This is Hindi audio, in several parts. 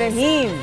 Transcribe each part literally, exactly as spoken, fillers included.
रहीम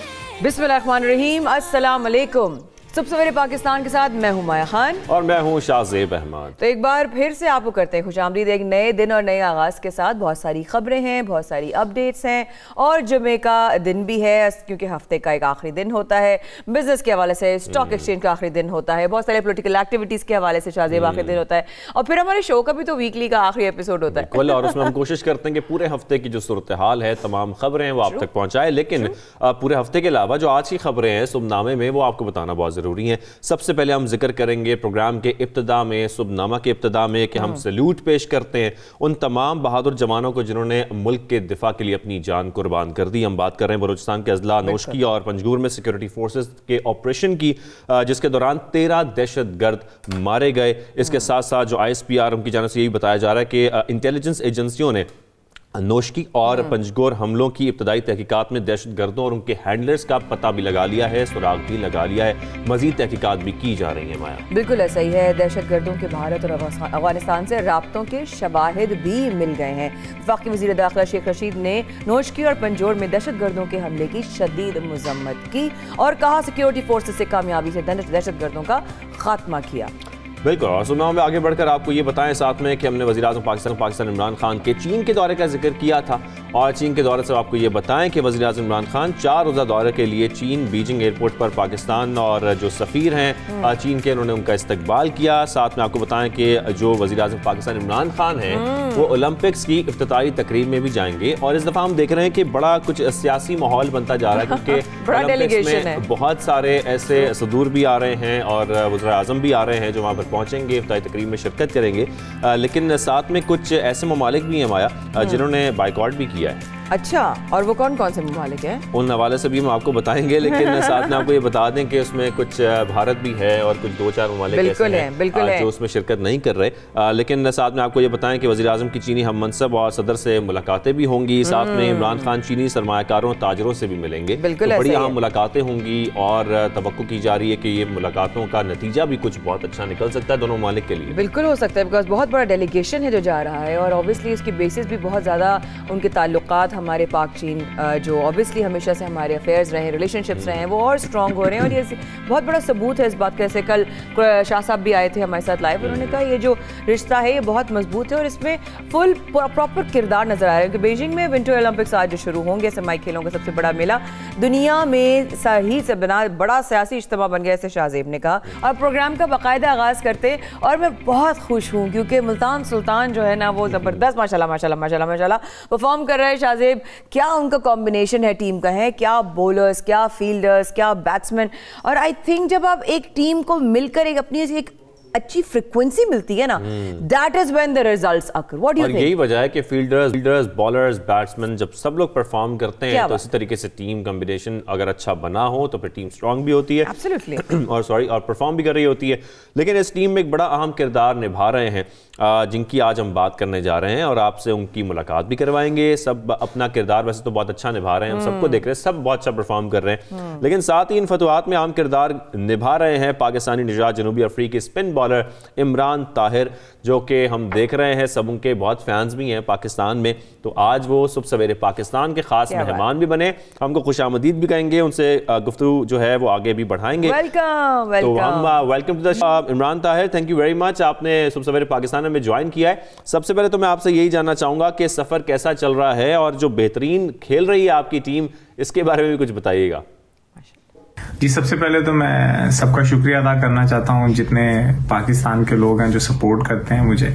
बिस्मिल्लाहिर्रहमानिर्रहीम अस्सलाम वालेकुम। सुबह सवेरे पाकिस्तान के साथ मैं हूं माया खान और मैं हूं शाहजेब अहमद। तो एक बार फिर से आपको करते हैं खुशामदीद एक नए दिन और नए आगाज़ के साथ। बहुत सारी खबरें हैं, बहुत सारी अपडेट्स हैं और जुमे का दिन भी है क्योंकि हफ्ते का एक आखिरी दिन होता है। बिजनेस के हवाले से स्टॉक एक्सचेंज का आखिरी दिन होता है, बहुत सारे पॉलिटिकल एक्टिविटीज़ के हवाले से शाहजेब आखिरी दिन होता है और फिर हमारे शो का भी तो वीकली का आखिरी एपिसोड होता है। और उसमें हम कोशिश करते हैं कि पूरे हफ्ते की जो सूरत हाल है, तमाम खबरें हैं वो आप तक पहुँचाए, लेकिन पूरे हफ्ते के अलावा जो आज की खबरें हैं सुबहनामे में वो आपको बताना बहुत ज़रूरी है। सबसे पहले हम जिक्र करेंगे प्रोग्राम के इब्तिदा में, सुबहनामा के इब्तिदा में, कि हम सैल्यूट पेश करते हैं उन तमाम बहादुर जवानों को जिन्होंने मुल्क के दिफा के लिए अपनी जान कुर्बान कर दी। हम बात कर रहे हैं बलूचिस्तान के अजला नोशकी और पंजगूर में सिक्योरिटी फोर्सेस के ऑपरेशन की, जिसके दौरान तेरह दहशतगर्द मारे गए। इसके साथ साथ जो आई एस पी आर की जानिब से यही बताया जा रहा है कि इंटेलिजेंस एजेंसियों ने नोशकी और पंजगोर हमलों की इब्तदाई तहकीकात में दहशतगर्दों और उनके हैंडलर्स का पता भी लगा लिया है, सुराग भी लगा लिया है, मजीद तहकीकात भी की जा रही है। माया बिल्कुल ऐसा ही है। दहशतगर्दों के भारत और अफगानिस्तान से राब्तों के शवाहिद भी मिल गए हैं। वफाकी वज़ीर दाखिला शेख रशीद ने नोशकी और पंजोर में दहशतगर्दों के हमले की शदीद मजम्मत की और कहा सिक्योरिटी फोर्सेज से कामयाबी से दहशतगर्दों का खात्मा किया। बिल्कुल। और सुनाओ में आगे बढ़कर आपको ये बताएं साथ में कि हमने वज़ीर आज़म पाकिस्तान पाकिस्तान इमरान खान के चीन के दौरे का जिक्र किया था और चीन के दौरे से आपको ये बताएं कि वज़ीर आज़म इमरान खान चार रोज़ा दौरे के लिए चीन बीजिंग एयरपोर्ट पर पाकिस्तान और जो सफ़ीर हैं चीन के, उन्होंने उनका इस्तकबाल किया। साथ में आपको बताएं कि जो वज़ीर आज़म पाकिस्तान इमरान खान हैं वो ओलंपिक्स की इफ्तिताई तकरीब में भी भी और इस दफ़ा हम देख रहे हैं कि बड़ा कुछ सियासी माहौल बनता जा रहा है क्योंकि ओलंपिक्स में बहुत सारे ऐसे सदूर भी आ रहे हैं और वज़ीर आज़म भी आ रहे हैं जो वहाँ पर पहुँचेंगे, इफ्तिताई तकरीब में शिरकत करेंगे। आ, लेकिन साथ में कुछ ऐसे ममालिक भी हैं माया जिन्होंने बाइकआउट भी किया है। अच्छा, और वो कौन कौन से ममालिक हैं? उन हवाले से भी हम आपको बताएंगे, लेकिन साथ में आपको ये बता दें कि उसमें कुछ भारत भी है और कुछ दो चार ममालिक ऐसे हैं बिल्कुल है जो उसमें शिरकत नहीं कर रहे। आ, लेकिन साथ में आपको ये बताएं कि वज़ीर आज़म की चीनी हम मनसब और सदर से मुलाकातें भी होंगी। साथ में इमरान खान चीनी सरमायाकारों ताजरों से भी मिलेंगे। बिल्कुल तो बड़ी अहम मुलाकातें होंगी और तवक्को की जा रही है कि ये मुलाकातों का नतीजा भी कुछ बहुत अच्छा निकल सकता है दोनों ममालिक के लिए। बिल्कुल हो सकता है, बिकॉज बहुत बड़ा डेलीगेशन है जो जा रहा है और ऑब्वियसली इसकी बेसिस भी बहुत ज़्यादा उनके ताल्लुकात हमारे पाक चीन जो ऑब्वियसली हमेशा से हमारे अफेयर्स रहे, रिलेशनशिप्स रहे हैं, वो और स्ट्रॉन्ग हो रहे हैं और ये बहुत बड़ा सबूत है इस बात का। ऐसे कल शाह साहब भी आए थे हमारे साथ लाइव, उन्होंने कहा ये जो रिश्ता है ये बहुत मजबूत है और इसमें फुल प्रॉपर किरदार नजर आ रहा है कि बीजिंग में विंटर ओलंपिक्स आज जो शुरू होंगे, सरमाई खेलों का सबसे बड़ा मेला दुनिया में सही से बना बड़ा सियासी इज्तिमा बन गया, ऐसे शाहजेब ने कहा। और प्रोग्राम का बाकायदा आगाज़ करते और मैं बहुत खुश हूँ क्योंकि मुल्तान सुल्तान जो है ना वो ज़बरदस्त माशाल्लाह माशाल्लाह माशाल्लाह माशाल्लाह परफॉर्म कर रहे हैं। शाहजेब, क्या उनका कॉम्बिनेशन है टीम का, है क्या बॉलर्स, क्या फील्डर्स, क्या बैट्समैन। और आई थिंक जब आप एक टीम को मिलकर एक अपनी एक अच्छी फ्रीक्वेंसी मिलती है ना, that is when the results occur. What do you think? यही वजह है कि फील्डर्स फील्डर्स बॉलर्स बैट्समैन जब सब लोग परफॉर्म करते हैं तो इसी तरीके से टीम कॉम्बिनेशन अगर अच्छा बना हो तो फिर टीम स्ट्रांग भी होती है एब्सोल्युटली और सॉरी और परफॉर्म भी कर रही होती है। लेकिन इस टीम में एक बड़ा अहम किरदार निभा रहे हैं जिनकी आज हम बात करने जा रहे हैं और आपसे उनकी मुलाकात भी करवाएंगे। सब अपना किरदार वैसे तो बहुत अच्छा निभा रहे हैं, हम सबको देख रहे हैं, सब बहुत अच्छा परफॉर्म कर रहे हैं, लेकिन साथ ही इन फतवात में अहम किरदार निभा रहे हैं पाकिस्तानी निजात जनूबी अफ्रीकी स्पिन बॉलर इमरान ताहिर, जो कि हम देख रहे हैं सब उनके बहुत फैंस भी हैं पाकिस्तान में। तो आज वो सुबह सवेरे पाकिस्तान के खास मेहमान भी बने, हमको खुशामदीद भी कहेंगे, उनसे गुफ्तगू जो है वो आगे भी बढ़ाएंगे। वेलकम वेलकम तो हम welcome to the Imran Tahir, thank you very much, आपने सुबह सवेरे पाकिस्तान में ज्वाइन किया है। सबसे पहले तो मैं आपसे यही जानना चाहूंगा कि सफर कैसा चल रहा है और जो बेहतरीन खेल रही है आपकी टीम, इसके बारे में भी कुछ बताइएगा। जी, सबसे पहले तो मैं सबका शुक्रिया अदा करना चाहता हूं जितने पाकिस्तान के लोग हैं जो सपोर्ट करते हैं मुझे।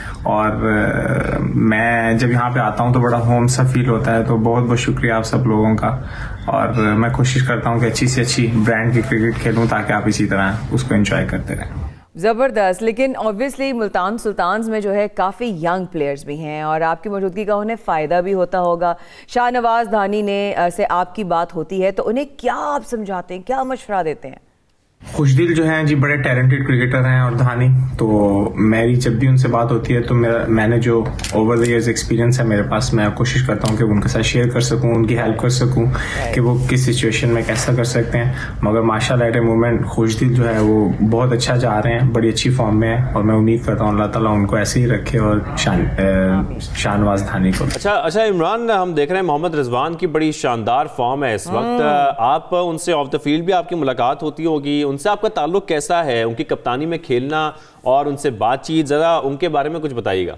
और मैं जब यहाँ पे आता हूँ तो बड़ा होम सा फील होता है, तो बहुत बहुत शुक्रिया आप सब लोगों का। और मैं कोशिश करता हूँ कि अच्छी से अच्छी ब्रांड की क्रिकेट खेलूँ ताकि आप इसी तरह उसको एंजॉय करते रहें। ज़बरदस्त। लेकिन ऑब्वियसली मुल्तान सुल्तान्स में जो है काफ़ी यंग प्लेयर्स भी हैं और आपकी मौजूदगी का उन्हें फ़ायदा भी होता होगा। शाहनवाज धानी ने से आपकी बात होती है तो उन्हें क्या आप समझाते हैं, क्या मशवरा देते हैं? खुशदिल जो हैं जी बड़े टैलेंटेड क्रिकेटर हैं और धानी, तो मेरी जब भी उनसे बात होती है तो मेरा मैंने जो ओवर द इयर्स एक्सपीरियंस है मेरे पास, मैं कोशिश करता हूं कि उनके साथ शेयर कर सकूं, उनकी हेल्प कर सकूं कि वो किस सिचुएशन में कैसा कर सकते हैं। मगर माशाल्लाह एट ए मोमेंट खुशदिल जो है वो बहुत अच्छा जा रहे हैं, बड़ी अच्छी फॉर्म में है और मैं उम्मीद करता हूँ अल्लाह ताला उनको ऐसे ही रखे और शान शाहनवाज धानी को। अच्छा अच्छा इमरान, हम देख रहे हैं मोहम्मद रिजवान की बड़ी शानदार फॉर्म है इस वक्त, आप उनसे ऑफ द फील्ड भी आपकी मुलाकात होती होगी, उनसे आपका ताल्लुक कैसा है? उनकी कप्तानी में खेलना और उनसे बातचीत, जरा उनके बारे में कुछ बताइएगा।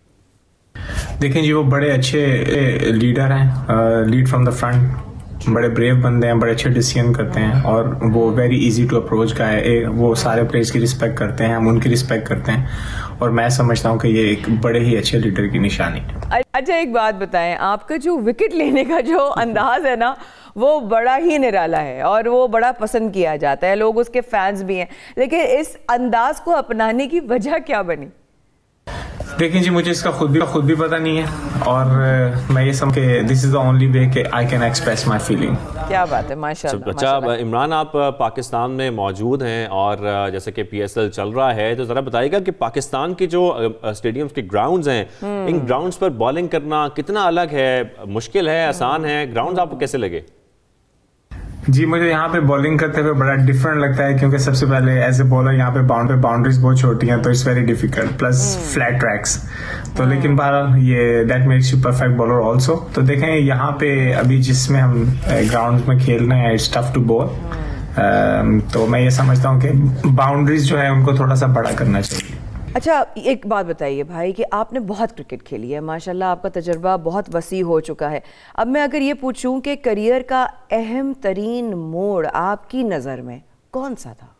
देखें जी, वो बड़े अच्छे लीडर हैं, लीड फ्रॉम द फ्रंट, बड़े ब्रेव बंदे हैं, बड़े अच्छे डिसीजन करते हैं और वो वेरी इजी टू अप्रोच का है। वो सारे प्लेयर्स की रिस्पेक्ट करते हैं, हम उनकी रिस्पेक्ट करते हैं और मैं समझता हूँ कि ये एक बड़े ही अच्छे लीडर की निशानी है। अच्छा एक बात बताएं, आपका जो विकेट लेने का जो अंदाज है ना वो बड़ा ही निराला है और वो बड़ा पसंद किया जाता है, लोग उसके फैंस भी हैं, लेकिन इस अंदाज को अपनाने की वजह क्या बनी? देखिए जी, मुझे इसका खुद भी खुद भी पता नहीं है और मैं ये समझ के this is the only way कि I can express my feeling. क्या बात है, माशाल्लाह। अच्छा इमरान, आप पाकिस्तान में मौजूद हैं और जैसे कि पीएसएल चल रहा है, तो जरा बताइएगा कि पाकिस्तान की जो स्टेडियम्स के ग्राउंड्स हैं, इन ग्राउंड्स पर बॉलिंग करना कितना अलग है, मुश्किल है, आसान है? ग्राउंड्स आपको कैसे लगे? जी, मुझे यहाँ पे बॉलिंग करते हुए बड़ा डिफरेंट लगता है क्योंकि सबसे पहले एज ए बॉलर यहाँ पे बाउंड पे बाउंड्रीज बहुत छोटी हैं तो it's very difficult, plus flat tracks, तो लेकिन बहरहाल ये that makes you perfect bowler also. तो देखें यहाँ पे अभी जिसमें हम ग्राउंड में खेल रहे हैं इट्स टफ टू बॉल, तो मैं ये समझता हूँ कि बाउंड्रीज जो है उनको थोड़ा सा बड़ा करना चाहिए। अच्छा एक बात बताइए भाई कि आपने बहुत क्रिकेट खेली है, माशाल्लाह आपका तजुर्बा बहुत वसी हो चुका है। अब मैं अगर ये पूछूं कि करियर का अहम तरीन मोड़ आपकी नज़र में कौन सा था?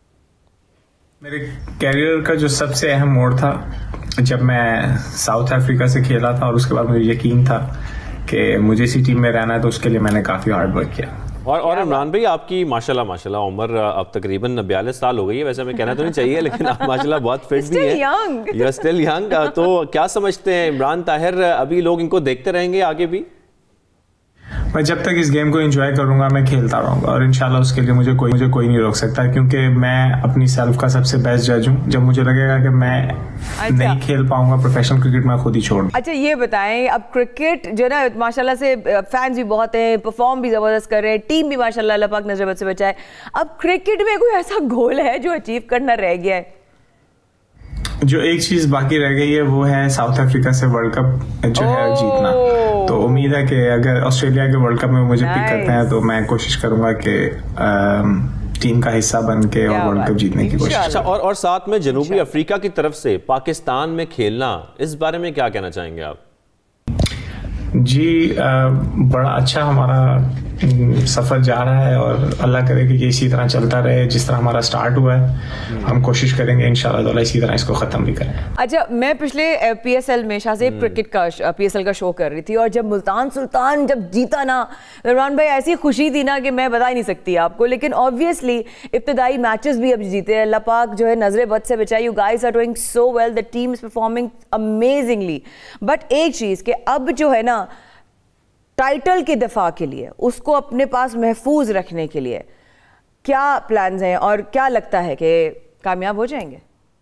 मेरे करियर का जो सबसे अहम मोड़ था जब मैं साउथ अफ्रीका से खेला था और उसके बाद मुझे यकीन था कि मुझे इसी टीम में रहना है, तो उसके लिए मैंने काफ़ी हार्ड वर्क किया। और और इमरान भाई, आपकी माशाल्लाह माशाल्लाह उम्र अब तकरीबन बयालीस साल हो गई है, वैसे हमें कहना तो नहीं चाहिए लेकिन आप माशाल्लाह बहुत फिट भी हैं, यू आर स्टिल यंग। तो क्या समझते हैं इमरान ताहिर, अभी लोग इनको देखते रहेंगे आगे भी? मैं जब तक इस गेम को एंजॉय करूंगा मैं खेलता रहूंगा और इंशाल्लाह उसके लिए मुझे कोई मुझे कोई नहीं रोक सकता, क्योंकि मैं अपनी सेल्फ का सबसे बेस्ट जज हूं। जब मुझे लगेगा कि मैं अच्छा। नहीं खेल पाऊंगा प्रोफेशनल क्रिकेट, मैं खुद ही छोड़। अच्छा ये बताएं, अब क्रिकेट जो ना माशाल्लाह से फैंस भी बहुत हैं, परफॉर्म भी जबरदस्त कर रहे हैं, टीम भी माशाल्लाह अल्लाह पाक नजर बद से बचाए, अब क्रिकेट में कोई ऐसा गोल है जो अचीव करना रह गया है? जो एक चीज बाकी रह गई है वो है साउथ अफ्रीका से वर्ल्ड कप जो है जीतना। तो उम्मीद है कि अगर ऑस्ट्रेलिया के वर्ल्ड कप में मुझे पिक करते हैं तो मैं कोशिश करूंगा कि टीम का हिस्सा बन के और वर्ल्ड कप जीतने की कोशिश। अच्छा, और और साथ में जनूबी अफ्रीका की तरफ से पाकिस्तान में खेलना, इस बारे में क्या कहना चाहेंगे आप? जी, आ, बड़ा अच्छा हमारा सफर जा रहा है और अल्लाह करे कि ये इसी तरह चलता रहे जिस तरह हमारा स्टार्ट हुआ है। हम कोशिश करेंगे इंशाल्लाह ताला इसी तरह इसको खत्म भी करें। अच्छा, मैं पिछले पीएसएल में शाहजेब क्रिकेट का पीएसएल का शो कर रही थी और जब मुल्तान सुल्तान जब जीता ना इमरान भाई, ऐसी खुशी थी ना कि मैं बता ही नहीं सकती आपको। लेकिन ऑब्वियसली इब्तदाई मैचेस भी अब जीते, अल्लाह पाक जो है नजरे बद से बचाई, you guys are doing so well, the team is performing amazingly. But एक चीज कि अब जो है ना टाइटल के दफा के लिए, उसको अपने पास महफूज रखने के लिए क्या प्लान्स हैं और क्या लगता है कि कामयाब हो जाएंगे?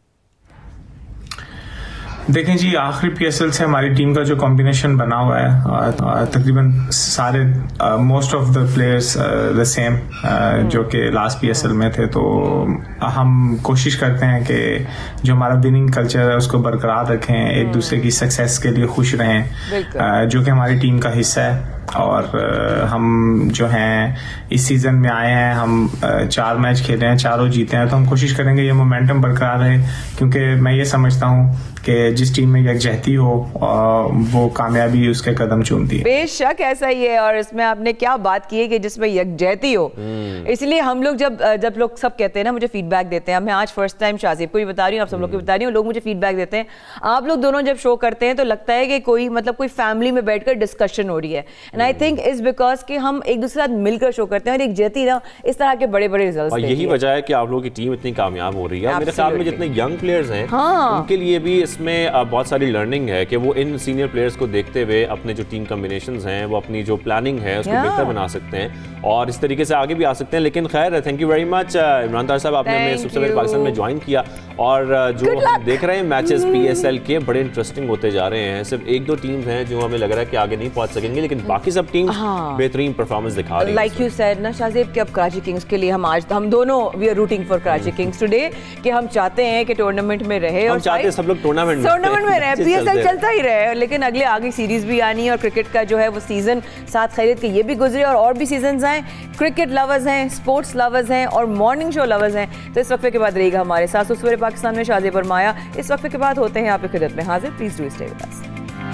देखें जी, आखिरी पीएसएल से हमारी टीम का जो कॉम्बिनेशन बना हुआ है तकरीबन सारे most of the players the same जो कि लास्ट पीएसएल में थे, तो हम कोशिश करते हैं कि जो हमारा विनिंग कल्चर है उसको बरकरार रखें, एक दूसरे की सक्सेस के लिए खुश रहें, जो कि हमारी टीम का हिस्सा है। और हम जो हैं इस सीजन में आए हैं, हम चार मैच खेले हैं, चारों जीते हैं, तो हम कोशिश करेंगे ये मोमेंटम बरकरार रहे, क्योंकि मैं ये समझता हूँ कि जिस टीम में यकजहती हो वो कामयाबी उसके कदम चूमती है। बेशक ऐसा ही है, और इसमें आपने क्या बात की है कि जिसमें यकजहती हो, इसलिए हम लोग जब जब लोग सब कहते हैं ना, मुझे फीडबैक देते हैं, मैं आज फर्स्ट टाइम शाहजेब को भी बता रही हूँ, आप सब लोग को बता रही हूँ, लोग मुझे फीडबैक देते हैं, आप लोग दोनों जब शो करते हैं तो लगता है कि कोई मतलब कोई फैमिली में बैठकर डिस्कशन हो रही है। And I think is because कि हम एक दूसरे के साथ मिलकर शो करते हैं और एक जैती ना इस तरह के बड़े बड़े रिजल्ट्स और यही वजह है कि आप लोगों की टीम इतनी कामयाब हो रही है। मेरे ख्याल में जितने यंग प्लेयर्स हैं हाँ। उनके लिए भी इसमें बहुत सारी लर्निंग है कि वो इन सीनियर प्लेयर्स को देखते हुए अपने जो टीम कॉम्बिनेशंस हैं वो अपनी जो प्लानिंग है उसको बेहतर बना सकते हैं और इस तरीके से आगे भी आ सकते हैं। लेकिन खैर thank you very much Imran Tahir साहब, आपने हमें सबसे पहले पाकिस्तान में ज्वाइन किया और जो हम देख रहे हैं मैचेस पीएसएल के बड़े इंटरेस्टिंग होते जा रहे हैं। सिर्फ एक दो टीम्स हैं जो हमें लग रहा है कि आगे नहीं पहुंच सकेंगे, लेकिन बाकी सब टीम्स बेहतरीन परफॉर्मेंस दिखा रही हैं। लाइक यू सेड ना शाहजेब कि अब कराची किंग्स के लिए हम आज हम दोनों we are rooting for Karachi Kings today कि हम चाहते हैं कि टूर्नामेंट में रहे और हम चाहते हैं सब लोग टूर्नामेंट में टूर्नामेंट में रहे, पीएसएल चलता ही रहे, लेकिन अगले आगे सीरीज भी आनी है और क्रिकेट का जो है वो सीजन साथ खरीद के ये भी गुजरे और और भी सीजन आए। क्रिकेट लवर्स हैं, स्पोर्ट्स लवर्स हैं और मॉर्निंग शो लवर्स हैं, तो इस वक्फे के बाद रहेगा हमारे साथ सवेरे पाकिस्तान में शाहजेब और माया। इस वक्फे के बाद होते हैं आपकी खिदमत में हाजिर। Please do stay with us.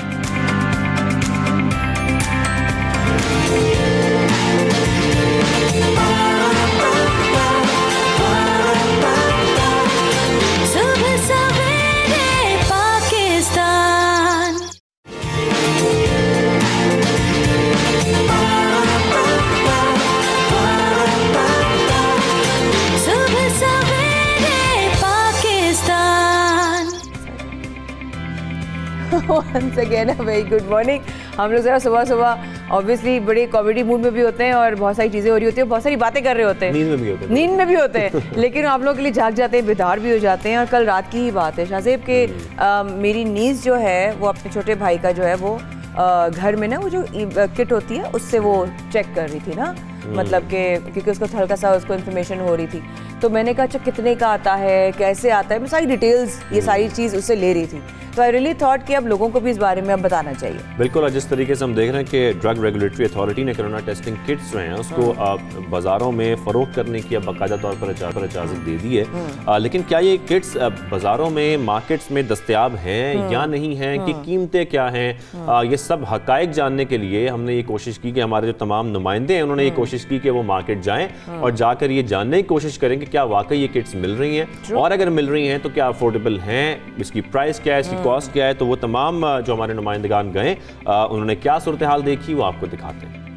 Once again, a very good morning. हम लोग जरा सुबह सुबह ऑब्वियसली बड़े कॉमेडी मूड में भी होते हैं और बहुत सारी चीज़ें हो रही होती हैं, बहुत सारी बातें कर रहे होते हैं, नींद में भी होते हैं नींद में भी होते हैं लेकिन आप लोगों के लिए जाग जाते हैं, बेदार भी हो जाते हैं। और कल रात की ही बात है शाहजेब के आ, मेरी नीज़ जो है वो अपने छोटे भाई का जो है वो आ, घर में ना वो जो किट होती है उससे वो चेक कर रही थी ना, मतलब कि क्योंकि उसको हल्का सा उसको इन्फॉर्मेशन हो रही थी, तो मैंने कहा अच्छा कितने का आता है, कैसे आता है, मैं सारी डिटेल्स ये सारी चीज़ उससे ले रही थी। तो आई रियली थॉट कि अब लोगों को भी इस बारे में अब बताना चाहिए। बिल्कुल, और जिस तरीके से हम देख रहे हैं कि ड्रग रेगुलेटरी अथॉरिटी ने कोरोना टेस्टिंग किट्स जो हैं उसको बाज़ारों में फ़रोख्त करने की अब बाकायदा तौर पर इजाज़त दे दी है, आ, लेकिन क्या ये किट्स बाज़ारों में मार्केट्स में दस्तयाब हैं या नहीं हैं, कि कीमतें क्या हैं, आ, ये सब हक़ाइक़ जानने के लिए हमने ये कोशिश की कि हमारे जो तमाम नुमाइंदे हैं उन्होंने ये कोशिश की कि वो मार्केट जाएँ और जाकर ये जानने की कोशिश करें कि क्या वाकई ये किट्स मिल रही हैं, और अगर मिल रही हैं तो क्या अफोर्डेबल हैं, इसकी प्राइस क्या है, इसकी कॉस्ट क्या है। तो वो तमाम जो हमारे नुमाइंदगान गए उन्होंने क्या सूरत हाल देखी वो आपको दिखाते हैं।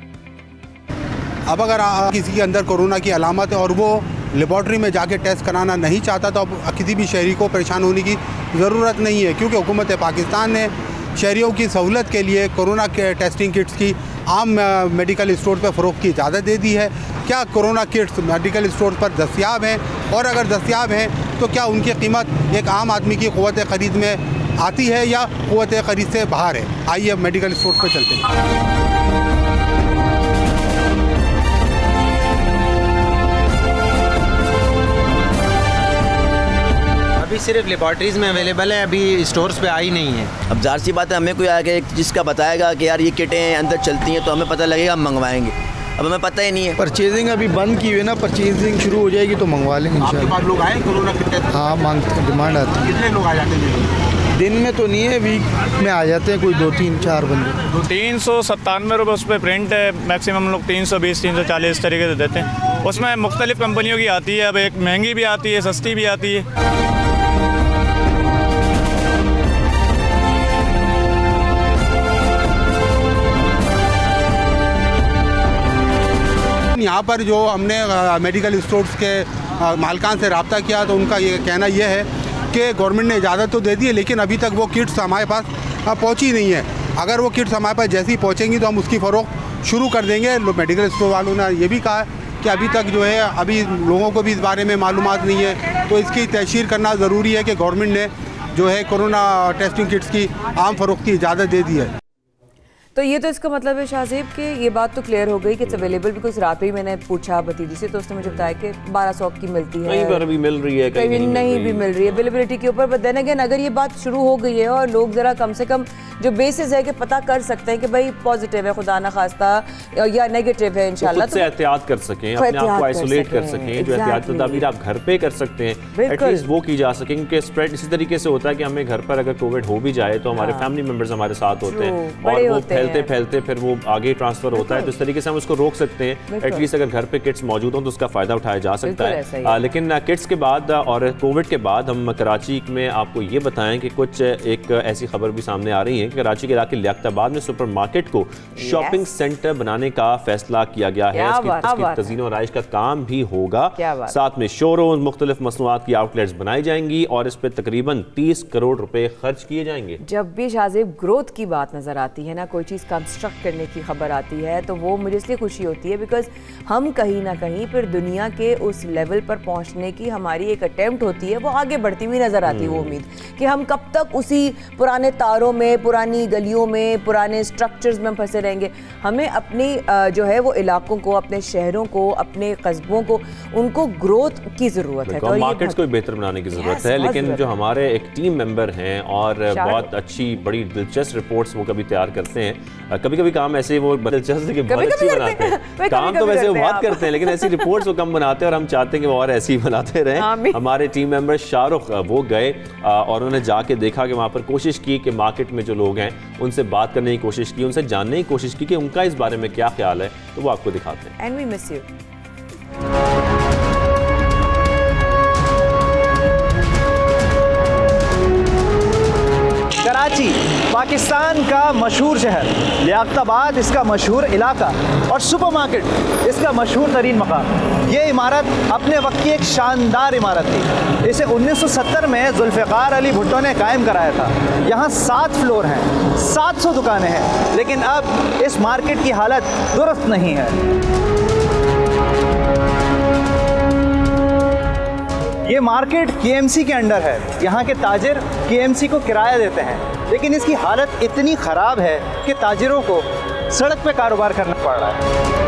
अब अगर किसी के अंदर कोरोना की अलामत है और वो लेबॉर्ट्री में जाके टेस्ट कराना नहीं चाहता तो अब किसी भी शहरी को परेशान होने की ज़रूरत नहीं है, क्योंकि हुकूमत पाकिस्तान ने शहरियों की सहूलत के लिए कोरोना के टेस्टिंग किट्स की आम मेडिकल स्टोर पर फ़रोख्त की इजाज़त दे दी है। क्या कोरोना किट्स मेडिकल स्टोर पर दस्तयाब हैं, और अगर दस्तयाब हैं तो क्या उनकी कीमत एक आम आदमी की क़ुव्वत ख़रीद में आती है या क़ुव्वत ख़रीद से बाहर है। आइए मेडिकल स्टोर पर चलते हैं। अभी सिर्फ लेबॉर्ट्रीज़ में अवेलेबल है, अभी स्टोर्स पे आई नहीं है। अब ज़ाहिर सी बात है, हमें कोई आगे जिसका बताएगा कि यार ये किटें अंदर चलती हैं तो हमें पता लगेगा, हम मंगवाएंगे। अब हमें पता ही नहीं है। परचेजिंग अभी बंद की हुई है ना, परचेजिंग शुरू हो जाएगी तो मंगवा लेंगे इंशाल्लाह। लोग आए कोरोना के टेस्ट? हाँ, मांग डिमांड आती है। कितने लोग आ जाते हैं दिन में? तो नहीं है, वीक में आ जाते हैं कोई दो तीन चार बंदे। तीन सौ सत्तानवे रुपये उस पर प्रिंट है, मैक्सिमम लोग तीन सौ बीस तीन सौ चालीस तरीके से देते हैं। उसमें मुख्तलिफ कंपनियों की आती है, अब एक महंगी भी आती है, सस्ती भी आती है। यहाँ पर जो हमने मेडिकल स्टोर्स के मालिकान से रब्ता किया तो उनका ये कहना यह है कि गवर्नमेंट ने इजाज़त तो दे दी है लेकिन अभी तक वो किट्स हमारे पास पहुँची नहीं है। अगर वो किट्स हमारे पास जैसी पहुँचेंगी तो हम उसकी फ़रोख्त शुरू कर देंगे। मेडिकल स्टोर वालों ने ये भी कहा कि अभी तक जो है अभी लोगों को भी इस बारे में मालूमात नहीं है, तो इसकी तशहीर करना ज़रूरी है कि गवर्नमेंट ने जो है कोरोना टेस्टिंग किट्स की आम फ़रोख्त की इजाज़त दे दी है। तो ये तो इसका मतलब है शाहजेब कि ये बात तो क्लियर हो गई कि इट्स अवेलेबल, बिकॉज रात ही मैंने पूछा भतीजी से तो उसने मुझे बताया कि बारह सौ की मिलती है, कहीं पर भी मिल रही है, कहीं नहीं, नहीं भी मिल रही है अवेलेबिलिटी के ऊपर। बट देन अगेन अगर ये बात शुरू हो गई है और लोग ज़रा कम से कम जो बेसिस है कि पता कर सकते हैं कि भाई पॉजिटिव है खुदा ना खास्ता या नेगेटिव है, इंशाल्लाह तो एहतियात कर सकें, अपने आप को आइसोलेट कर सकें, जो एहतियाती तदबीर आप घर पे कर सकते हैं एटलीस्ट वो की जा सकें, क्योंकि स्प्रेड इसी तरीके से होता है कि हमें घर पर अगर कोविड हो भी जाए तो हमारे फैमिली मेंबर्स हमारे साथ होते हैं और वो फैलते फैलते फिर वो आगे ट्रांसफर होता है, तो इस तरीके से हम उसको रोक सकते हैं। एटलीस्ट अगर घर पे किट्स मौजूद हों तो उसका फ़ायदा उठाया जा सकता है। आ, लेकिन किट्स के बाद और कोविड के बाद हम कराची में आपको ये बताएं कि कुछ एक ऐसी खबर भी सामने आ रही है कि कराची के इलाके लियाकताबाद में सुपरमार्केट को शॉपिंग सेंटर बनाने का फैसला किया गया है। इसकी तज़ीन और आइश का काम भी होगा, साथ में शोरूम, मुख्तलिफ मसनूआत की आउटलेट्स बनाई जाएंगी और इस पर तकरीबन तीस करोड़ रुपए खर्च किए जाएंगे। जब भी शाहजेब ग्रोथ की बात नजर आती है ना, कोई चीज़ कंस्ट्रक्ट करने की खबर आती है, तो वो मुझे इसलिए खुशी होती है बिकॉज हम कहीं ना कहीं फिर दुनिया के उस लेवल पर पहुंचने की हमारी एक अटेम्प्ट होती है, वो आगे बढ़ती हुई नजर आती है। वो उम्मीद कि हम कब तक उसी पुराने तारों में, पुरानी गलियों में, पुराने स्ट्रक्चर्स में फंसे रहेंगे। हमें अपनी जो है वो इलाकों को, अपने शहरों को, अपने कस्बों को, उनको ग्रोथ की ज़रूरत है। तो मार्केट्स को बेहतर बनाने की ज़रूरत है। लेकिन जो हमारे एक टीम मेंबर हैं और बहुत अच्छी बड़ी दिलचस्प रिपोर्ट्स वो कभी तैयार करते हैं, कभी कभी काम ऐसे वो दिलचस्प कि बहुत अच्छी बनाते हैं, काम तो वैसे वो बहुत करते हैं, लेकिन ऐसी रिपोर्ट्स वो कम बनाते हैं और हम चाहते हैं कि वो और ऐसी बनाते रहें। हमारे टीम मेंबर शाहरुख वो गए और उन्होंने जाके देखा कि वहाँ पर कोशिश की कि मार्केट में जो लोग हैं उनसे बात करने की कोशिश की, उनसे जानने की कोशिश की कि उनका इस बारे में क्या ख्याल है, तो वो आपको दिखाते हैं। And we miss you. Karachi Pakistan का मशहूर शहर, लियाकताबाद इसका मशहूर इलाका और सुपरमार्केट इसका मशहूर तरीन मकाम। ये इमारत अपने वक्त की एक शानदार इमारत थी। इसे उन्नीस सौ सत्तर में जुल्फ़िकार अली भुट्टो ने कायम कराया था। यहाँ सात फ्लोर हैं, सात सौ दुकानें हैं, लेकिन अब इस मार्केट की हालत दुरुस्त नहीं है। ये मार्केट के एम सी के अंडर है। यहाँ के ताजिर के एम सी को किराया देते हैं, लेकिन इसकी हालत इतनी ख़राब है कि ताजिरों को सड़क पे कारोबार करना पड़ रहा है।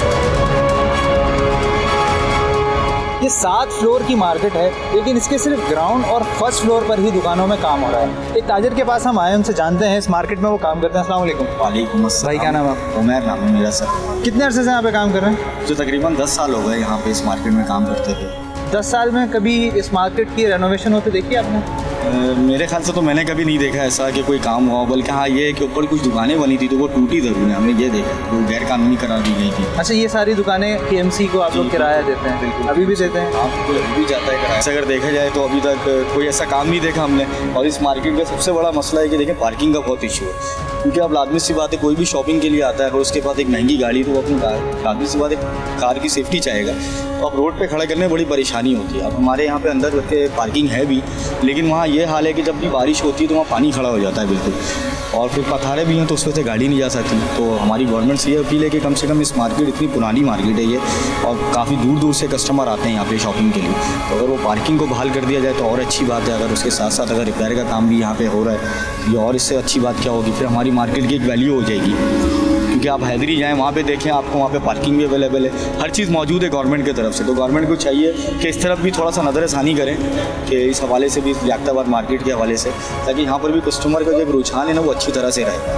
ये सात फ्लोर की मार्केट है, लेकिन इसके सिर्फ ग्राउंड और फर्स्ट फ्लोर पर ही दुकानों में काम हो रहा है। एक ताजिर के पास हम आए, उनसे जानते हैं इस मार्केट में वो काम करते हैं। अस्सलाम वालेकुम। वालेकुम अस्सलाम। भाई क्या नाम है? उमैर नाम है मेरा सर। कितने अरसे से यहाँ पे काम कर रहे हैं? जो तकरीबन दस साल हो गए यहाँ पे इस मार्केट में काम करते थे। दस साल में कभी इस मार्केट की रेनोवेशन होते देखी आपने? आ, मेरे ख्याल से तो मैंने कभी नहीं देखा ऐसा कि कोई काम हुआ, बल्कि हाँ ये है कि ऊपर कुछ दुकानें बनी थी तो वो टूटी ज़रूर है, हमने ये देखा, वो गैर कानूनी करार दी गई थी। अच्छा, ये सारी दुकानें के एम सी को आप लोग किराया देते हैं? बिल्कुल, अभी भी देते हैं। हाँ, अभी भी जाता है किराया। अगर देखा जाए तो अभी तक कोई ऐसा काम नहीं देखा हमने। और इस मार्केट का सबसे बड़ा मसला है कि देखें पार्किंग का बहुत इशू है, क्योंकि अब लाजमी सी बात है कोई भी शॉपिंग के लिए आता है, अगर उसके पास एक महंगी गाड़ी तो वो अपनी लाजमी सी बात है कार की सेफ्टी चाहेगा, तो अब रोड पे खड़ा करने में बड़ी परेशानी होती है। अब हमारे यहाँ पे अंदर के पार्किंग है भी, लेकिन वहाँ ये हाल है कि जब भी बारिश होती है तो वहाँ पानी खड़ा हो जाता है बिल्कुल, और फिर पथारे भी हैं तो उस वजह से गाड़ी नहीं जा सकती। तो हमारी गवर्नमेंट से ये अपील है कि कम से कम इस मार्केट, इतनी पुरानी मार्केट है ये और काफ़ी दूर दूर से कस्टमर आते हैं यहाँ पे शॉपिंग के लिए, तो अगर वो पार्किंग को बहाल कर दिया जाए तो और अच्छी बात है। अगर उसके साथ साथ अगर रिपेयर का काम भी यहाँ पे हो रहा है, ये और इससे अच्छी बात क्या होगी, फिर हमारी मार्केट की एक वैल्यू हो जाएगी। क्योंकि आप हैदरी जाएँ वहाँ पे देखें, आपको वहाँ पे पार्किंग भी अवेलेबल है, हर चीज़ मौजूद है गवर्नमेंट की तरफ से। तो गवर्नमेंट को चाहिए कि इस तरफ भी थोड़ा सा नज़रसानी करें कि इस हवाले से भी, लियाकताबाद मार्केट के हवाले से, ताकि यहाँ पर भी कस्टमर का जो एक रुझान है ना वो अच्छी तरह से रहे।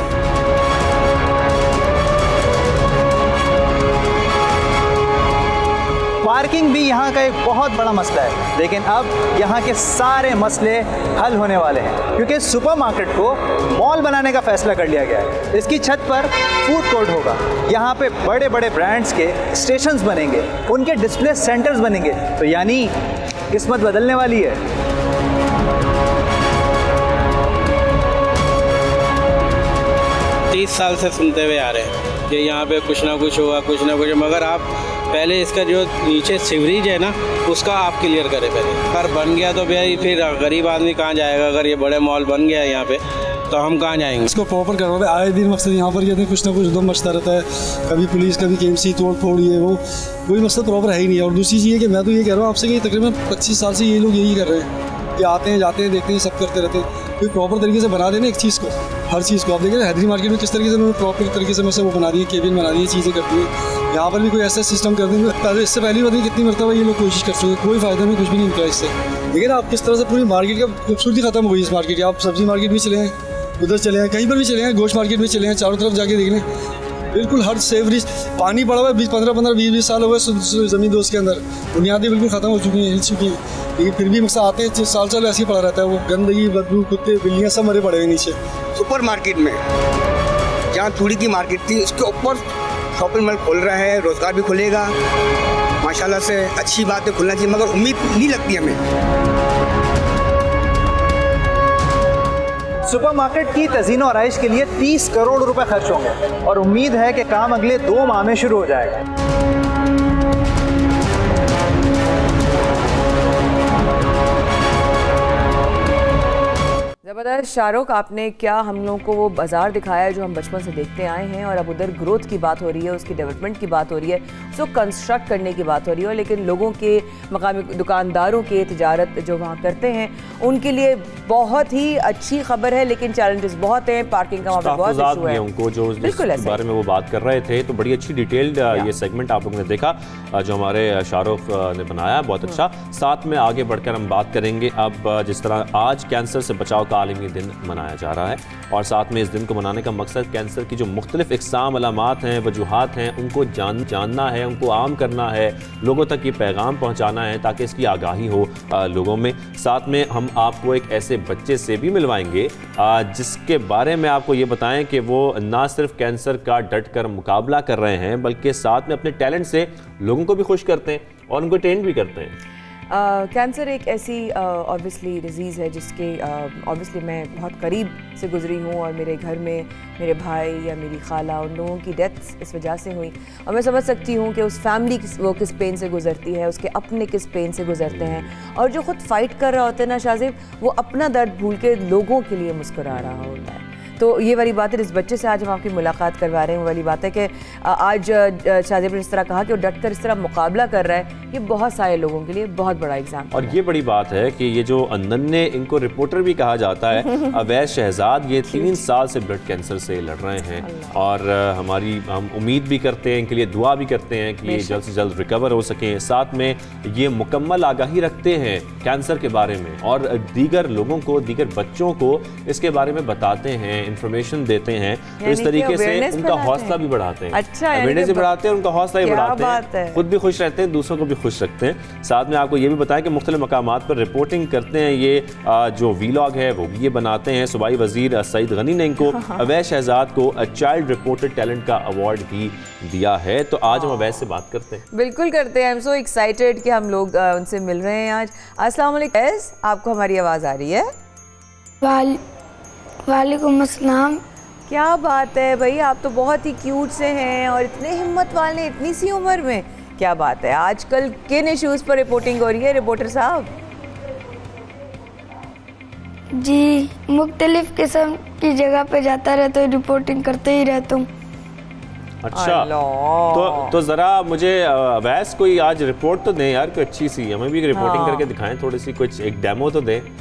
पार्किंग भी यहाँ का एक बहुत बड़ा मसला है, लेकिन अब यहाँ के सारे मसले हल होने वाले हैं, क्योंकि सुपरमार्केट को मॉल बनाने का फैसला कर लिया गया है। इसकी छत पर फूड कोर्ट होगा, यहाँ पे बड़े बड़े ब्रांड्स के स्टेशंस बनेंगे, उनके डिस्प्ले सेंटर्स बनेंगे, तो यानी किस्मत बदलने वाली है। तीस साल से सुनते हुए आ रहे हैं कि यहाँ पे कुछ ना कुछ होगा, कुछ ना कुछ, मगर आप पहले इसका जो नीचे सीवरेज है ना उसका आप क्लियर करें पहले। अगर बन गया तो भाई फिर गरीब आदमी कहाँ जाएगा? अगर ये बड़े मॉल बन गया है यहाँ पे तो हम कहाँ जाएंगे? इसको प्रॉपर करवा आए दिन मकसद यहाँ पर कहते हैं कुछ ना कुछ दम मचता रहता है, कभी पुलिस कभी के एम सी तोड़ फोड़, ये वो कोई मकसद प्रॉपर है ही नहीं। और दूसरी चीज़ है कि मैं तो ये कह रहा हूँ आपसे कि तकरीबन पच्चीस साल से ये लोग यही कर रहे हैं कि आते हैं जाते हैं देखते हैं सब करते रहते हैं। कोई प्रॉपर तरीके से बना देना एक चीज़ को, हर चीज़ को। आप देखें हैदरी मार्केट में किस तरीके से उन्होंने प्रॉपर तरीके से मतलब वो बना दी है, केबिन बना दी है, चीज़ें करती है। यहाँ पर भी कोई ऐसा सिस्टम कर देंगे, पहले इससे पहली बात कितनी मरतबा ये लोग कोशिश कर चुके, कोई फ़ायदा नहीं, कुछ भी नहीं निकला इससे। लेकिन आप किस तरह से पूरी मार्केट का खूबसूरती खत्म हो गई इस मार्केट की। आप सब्जी मार्केट भी चले हैं, उधर चले हैं, कहीं पर भी चले हैं, गोश्त मार्केट में चले हैं, चारों तरफ जाके देख लें, बिल्कुल हर सेवरेज पानी पड़ा हुआ है। बीस पंद्रह पंद्रह बीस बीस साल हो गए ज़मीन दोस्त के अंदर, बुनियादें बिल्कुल ख़त्म हो चुकी हैं, हिल चुकी हैं, लेकिन फिर भी मकसद आते हैं साल साल ऐसे ही पड़ा रहता है। वो गंदगी, बदबू, कुत्ते, बिल्लियाँ सब मरे पड़े हुए नीचे। सुपर मार्केट में जहाँ तूड़ी की मार्केट थी उसके ऊपर शॉपिंग मॉल खोल रहा है, रोजगार भी खुलेगा माशाल्लाह से, अच्छी बात है, खुलना चाहिए, मगर उम्मीद नहीं लगती हमें। सुपरमार्केट की तज़ीन और आराइश के लिए तीस करोड़ रुपए खर्च होंगे और उम्मीद है कि काम अगले दो माह में शुरू हो जाएगा। ज़बरदस्त शाहरुख, आपने क्या हम लोगों को वो बाज़ार दिखाया है जो हम बचपन से देखते आए हैं, और अब उधर ग्रोथ की बात हो रही है, उसकी डेवलपमेंट की बात हो रही है, उसको कंस्ट्रक्ट करने की बात हो रही है, लेकिन लोगों के मकामी दुकानदारों के तिजारत जो वहाँ करते हैं उनके लिए बहुत ही अच्छी खबर है, लेकिन चैलेंजेस बहुत हैं, पार्किंग का वहाँ पर बहुत इशू है उनको, जो इस बारे में वो बात कर रहे थे। तो बड़ी अच्छी डिटेल्ड ये सेगमेंट आप लोगों ने देखा जो हमारे शाहरुख ने बनाया, बहुत अच्छा। साथ में आगे बढ़कर हम बात करेंगे अब जिस तरह आज कैंसर से बचाव का आलमी दिन मनाया जा रहा है, और साथ में इस दिन को मनाने का मकसद कैंसर की जो मुख्तलिफ इकसाम, अलामात हैं, वजूहात हैं, उनको जान जानना है, उनको आम करना है, लोगों तक ये पैगाम पहुंचाना है ताकि इसकी आगाही हो आ, लोगों में। साथ में हम आपको एक ऐसे बच्चे से भी मिलवाएंगे आ, जिसके बारे में आपको ये बताएं कि वो ना सिर्फ कैंसर का डट कर मुकाबला कर रहे हैं, बल्कि साथ में अपने टैलेंट से लोगों को भी खुश करते हैं और उनको ट्रेन भी करते हैं। कैंसर uh, एक ऐसी ऑब्वियसली uh, डिज़ीज़ है जिसके ऑब्वियसली uh, मैं बहुत करीब से गुजरी हूँ, और मेरे घर में मेरे भाई या मेरी खाला, उन लोगों की डेथ इस वजह से हुई, और मैं समझ सकती हूँ कि उस फैमिली किस वो किस पेन से गुजरती है, उसके अपने किस पेन से गुजरते हैं, और जो ख़ुद फाइट कर रहा होता है ना शाहज़ेब, वो अपना दर्द भूल के लोगों के लिए मुस्कुरा रहा होता है। तो ये वाली बात है, जिस बच्चे से आज हम आपकी मुलाकात करवा रहे हैं, वो वाली बात है कि आज शाहज़ेब ने इस तरह कहा कि वो डट कर इस तरह मुकाबला कर रहा है, ये बहुत सारे लोगों के लिए बहुत बड़ा एग्जाम। और ये बड़ी बात है कि ये जो नन्हे, इनको रिपोर्टर भी कहा जाता है, अवैस शहजाद, ये तीन साल से ब्लड कैंसर से लड़ रहे हैं, और हमारी हम उम्मीद भी करते हैं, इनके लिए दुआ भी करते हैं कि ये जल्द से जल्द रिकवर हो सकें। साथ में ये मुकम्मल आगाही रखते हैं कैंसर के बारे में, और दीगर लोगों को, दीगर बच्चों को इसके बारे में बताते हैं, इंफॉर्मेशन देते हैं, तो इस तरीके से उनका हौसला भी बढ़ाते हैं। अच्छा, अवेयरनेस भी बढ़ाते हैं, उनका हौसला भी बढ़ाते हैं, खुद भी खुश रहते हैं, दूसरों को भी खुश रखते हैं। साथ में आपको ये भी बताएं कि मुख्तलिफ मकामात पर रिपोर्टिंग करते हैं, ये जो वीलॉग है वो भी ये बनाते हैं। सूबाई वजीर सईद गनी ने इनको अवैस शहजाद को चाइल्ड रिपोर्टर टैलेंट का अवार्ड भी दिया है। तो आज हम अवैस से बात करते हैं। बिल्कुल करते हैं, आई एम सो एक्साइटेड कि हम लोग उनसे मिल रहे हैं आज। अस्सलाम वालेकुम, आपको हमारी आवाज़ आ रही है? वाल वालेकुम अस्सलाम। क्या बात है भाई, आप तो बहुत ही क्यूट से हैं और इतने हिम्मत वाले, इतनी सी उम्र में, क्या बात है। आजकल किन इश्यूज़ पर रिपोर्टिंग हो रही है रिपोर्टर साहब? जी, मुख्तलिफ किस्म की जगह पे जाता रहता हूँ, रिपोर्टिंग करते ही रहता हूँ। अच्छा, तो तो ज़रा मुझे अवैस कोई आज रिपोर्ट तो दें यार, कोई अच्छी सी, हमें भी रिपोर्टिंग हाँ। करके दिखाएं थोड़ी सी, कुछ एक डेमो तो दें।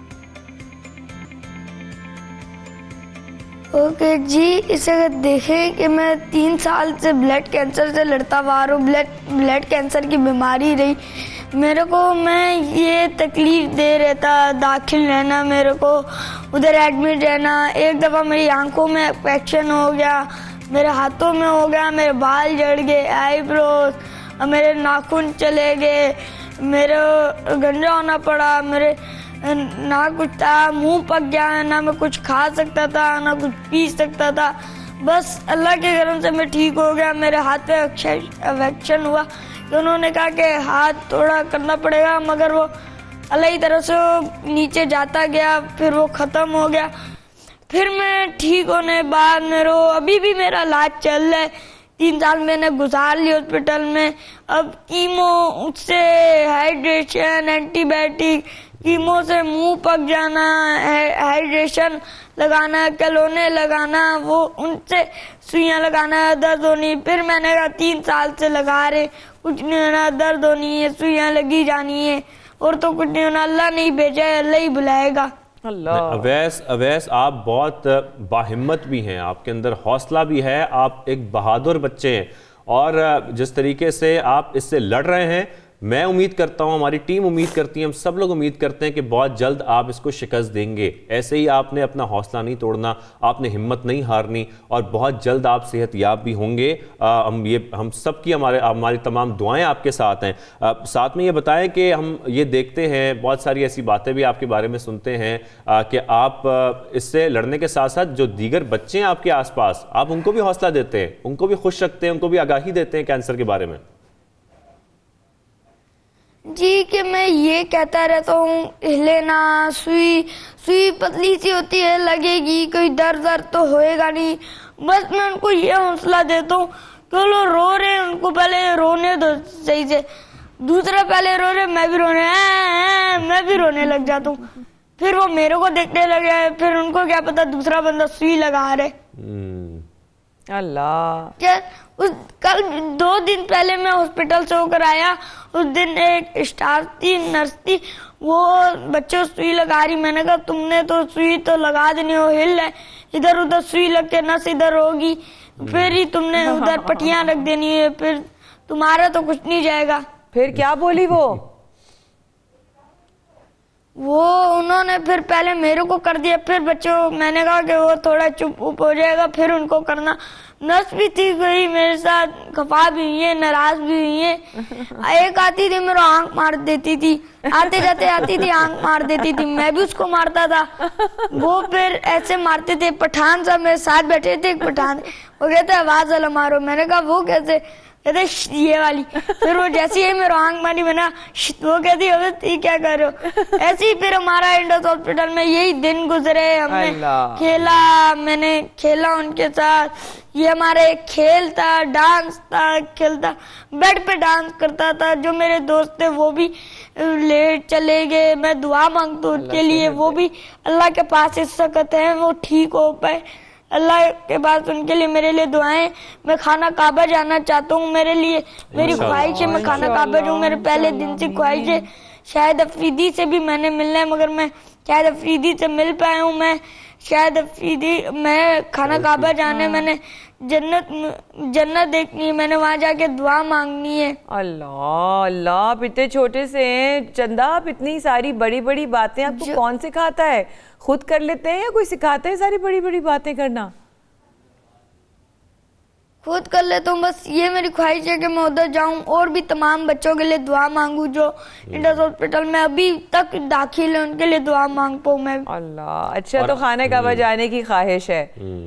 ओके जी, इस अगर देखें कि मैं तीन साल से ब्लड कैंसर से लड़ता हुआ रहा हूँ, ब्लड ब्लड कैंसर की बीमारी रही मेरे को, मैं ये तकलीफ दे रहता, दाखिल रहना, मेरे को उधर एडमिट रहना, एक दफ़ा मेरी आंखों में इन्फेक्शन हो गया, मेरे हाथों में हो गया, मेरे बाल झड़ गए, आईब्रोज, मेरे नाखून चले गए, मेरे गंजा होना पड़ा, मेरे ना कुछ था, मुंह पक गया, ना मैं कुछ खा सकता था, ना कुछ पी सकता था। बस अल्लाह के करम से मैं ठीक हो गया। मेरे हाथ पे इन्फेक्शन हुआ तो उन्होंने कहा कि हाथ थोड़ा करना पड़ेगा, मगर वो अल्लाह की तरफ से वो नीचे जाता गया, फिर वो ख़त्म हो गया। फिर मैं ठीक होने बाद मेरे अभी भी मेरा इलाज चल रहा है, तीन साल मैंने गुजार ली हॉस्पिटल में। अब कीमो, उससे हाइड्रेशन, एंटीबायोटिक, कीमो से मुंह पक जाना, हाइड्रेशन लगाना, कलोने लगाना, वो उनसे सुइयां लगाना, दर्द होनी। फिर मैंने कहा तीन साल से लगा रहे, कुछ नहीं होना, दर्द होनी है, सुइयां लगी जानी है, और तो कुछ नहीं होना, अल्लाह नहीं भेजा है, अल्लाह ही बुलाएगा। अवैस अवैस आप बहुत बाहिम्मत भी हैं, आपके अंदर हौसला भी है, आप एक बहादुर बच्चे हैं, और जिस तरीके से आप इससे लड़ रहे हैं मैं उम्मीद करता हूँ, हमारी टीम उम्मीद करती है, हम सब लोग उम्मीद करते हैं कि बहुत जल्द आप इसको शिकस्त देंगे। ऐसे ही आपने अपना हौसला नहीं तोड़ना, आपने हिम्मत नहीं हारनी और बहुत जल्द आप सेहतयाब भी होंगे। आ, हम ये हम सब की हमारे हमारी तमाम दुआएं आपके साथ हैं। आ, साथ में ये बताएं कि हम ये देखते हैं, बहुत सारी ऐसी बातें भी आपके बारे में सुनते हैं आ, कि आप आ, इससे लड़ने के साथ साथ जो दीगर बच्चे हैं आपके आसपास, आप उनको भी हौसला देते हैं, उनको भी खुश रखते हैं, उनको भी आगाही देते हैं कैंसर के बारे में। जी कि मैं ये कहता रहता हूँ हिले ना, सुई सुई पतली सी होती है, लगेगी, कोई दर्द दर्द तो होएगा नहीं। बस मैं उनको ये हौसला देता हूँ कि वो लोग रो रहे हैं, उनको पहले रोने दो सही से। दूसरा पहले रो रहे, मैं भी रोने आ, आ, मैं भी रोने लग जाता हूँ। फिर वो मेरे को देखने लगे, फिर उनको क्या पता दूसरा बंदा सुई लगा रहे। अल्लाह, क्या उस कल दो दिन पहले मैं हॉस्पिटल से होकर आया, उस दिन एक स्टाफ थी, नर्स थी, वो बच्चों सुई लगा रही। मैंने कहा तुमने तो सुई तो लगा देनी हो, हिल है, इधर उधर सुई लग के नस इधर होगी, फिर ही तुमने उधर पट्टियां रख देनी है, फिर तुम्हारा तो कुछ नहीं जाएगा। फिर क्या बोली वो? वो उन्होंने फिर पहले मेरे को कर दिया, फिर बच्चों, मैंने कहा कि वो थोड़ा चुप उप हो जाएगा, फिर उनको करना। नर्स भी थी, गई मेरे साथ, खफा भी हुई है, नाराज भी हुई है। एक आती थी मेरा आंख मार देती थी, आते जाते आती थी आंख मार देती थी, मैं भी उसको मारता था। वो फिर ऐसे मारते थे। पठान साहब मेरे साथ बैठे थे, एक पठान, वो कहते आवाज वाला मारो। मैंने कहा वो कैसे? कहते ये वाली। फिर वो जैसे ही मेरा आंख मारी, मैंने वो कहती अबे तुम क्या कर रहे हो? ऐसे ही फिर हमारा इंडस हॉस्पिटल में यही दिन गुजरे, हमने खेला, मैंने खेला उनके साथ। ये हमारा एक खेल था, डांस था, खेलता, बेड पे डांस करता था। जो मेरे दोस्त थे वो भी लेट चले गए, मैं दुआ मांगता हूँ उनके लिए, वो भी अल्लाह के पास इस वक्त है, वो ठीक हो पाए। अल्लाह के पास उनके लिए, मेरे लिए दुआएं। मैं खाना काबा जाना चाहता हूँ, मेरे लिए मेरी ख्वाहिश है मैं खाना काबा जाऊँ, मेरे पहले दिन से ख्वाहिश है। शायद अफरीदी से भी मैंने मिलना है, मगर मैं शायद अफरीदी से मिल पाया हूँ। मैं शायद अफरीदी, मैं खाना काबा जाने, मैंने जन्नत जन्नत देखनी है, मैंने वहाँ जाके दुआ मांगनी है। अल्लाह अल्लाह, आप इतने छोटे से हैं चंदा, आप इतनी सारी बड़ी बड़ी बातें आपको कौन सिखाता है? खुद कर लेते हैं या कोई सिखाता है सारी बड़ी बड़ी बातें करना? खुद कर लेता हूँ। बस ये मेरी ख्वाहिश है कि मैं उधर जाऊँ और भी तमाम बच्चों के लिए दुआ मांगू जो इंडस हॉस्पिटल में अभी तक दाखिल है, उनके लिए दुआ मांग पाऊँ मैं। अल्लाह, अच्छा, तो खाने काबा जाने की ख्वाहिश है?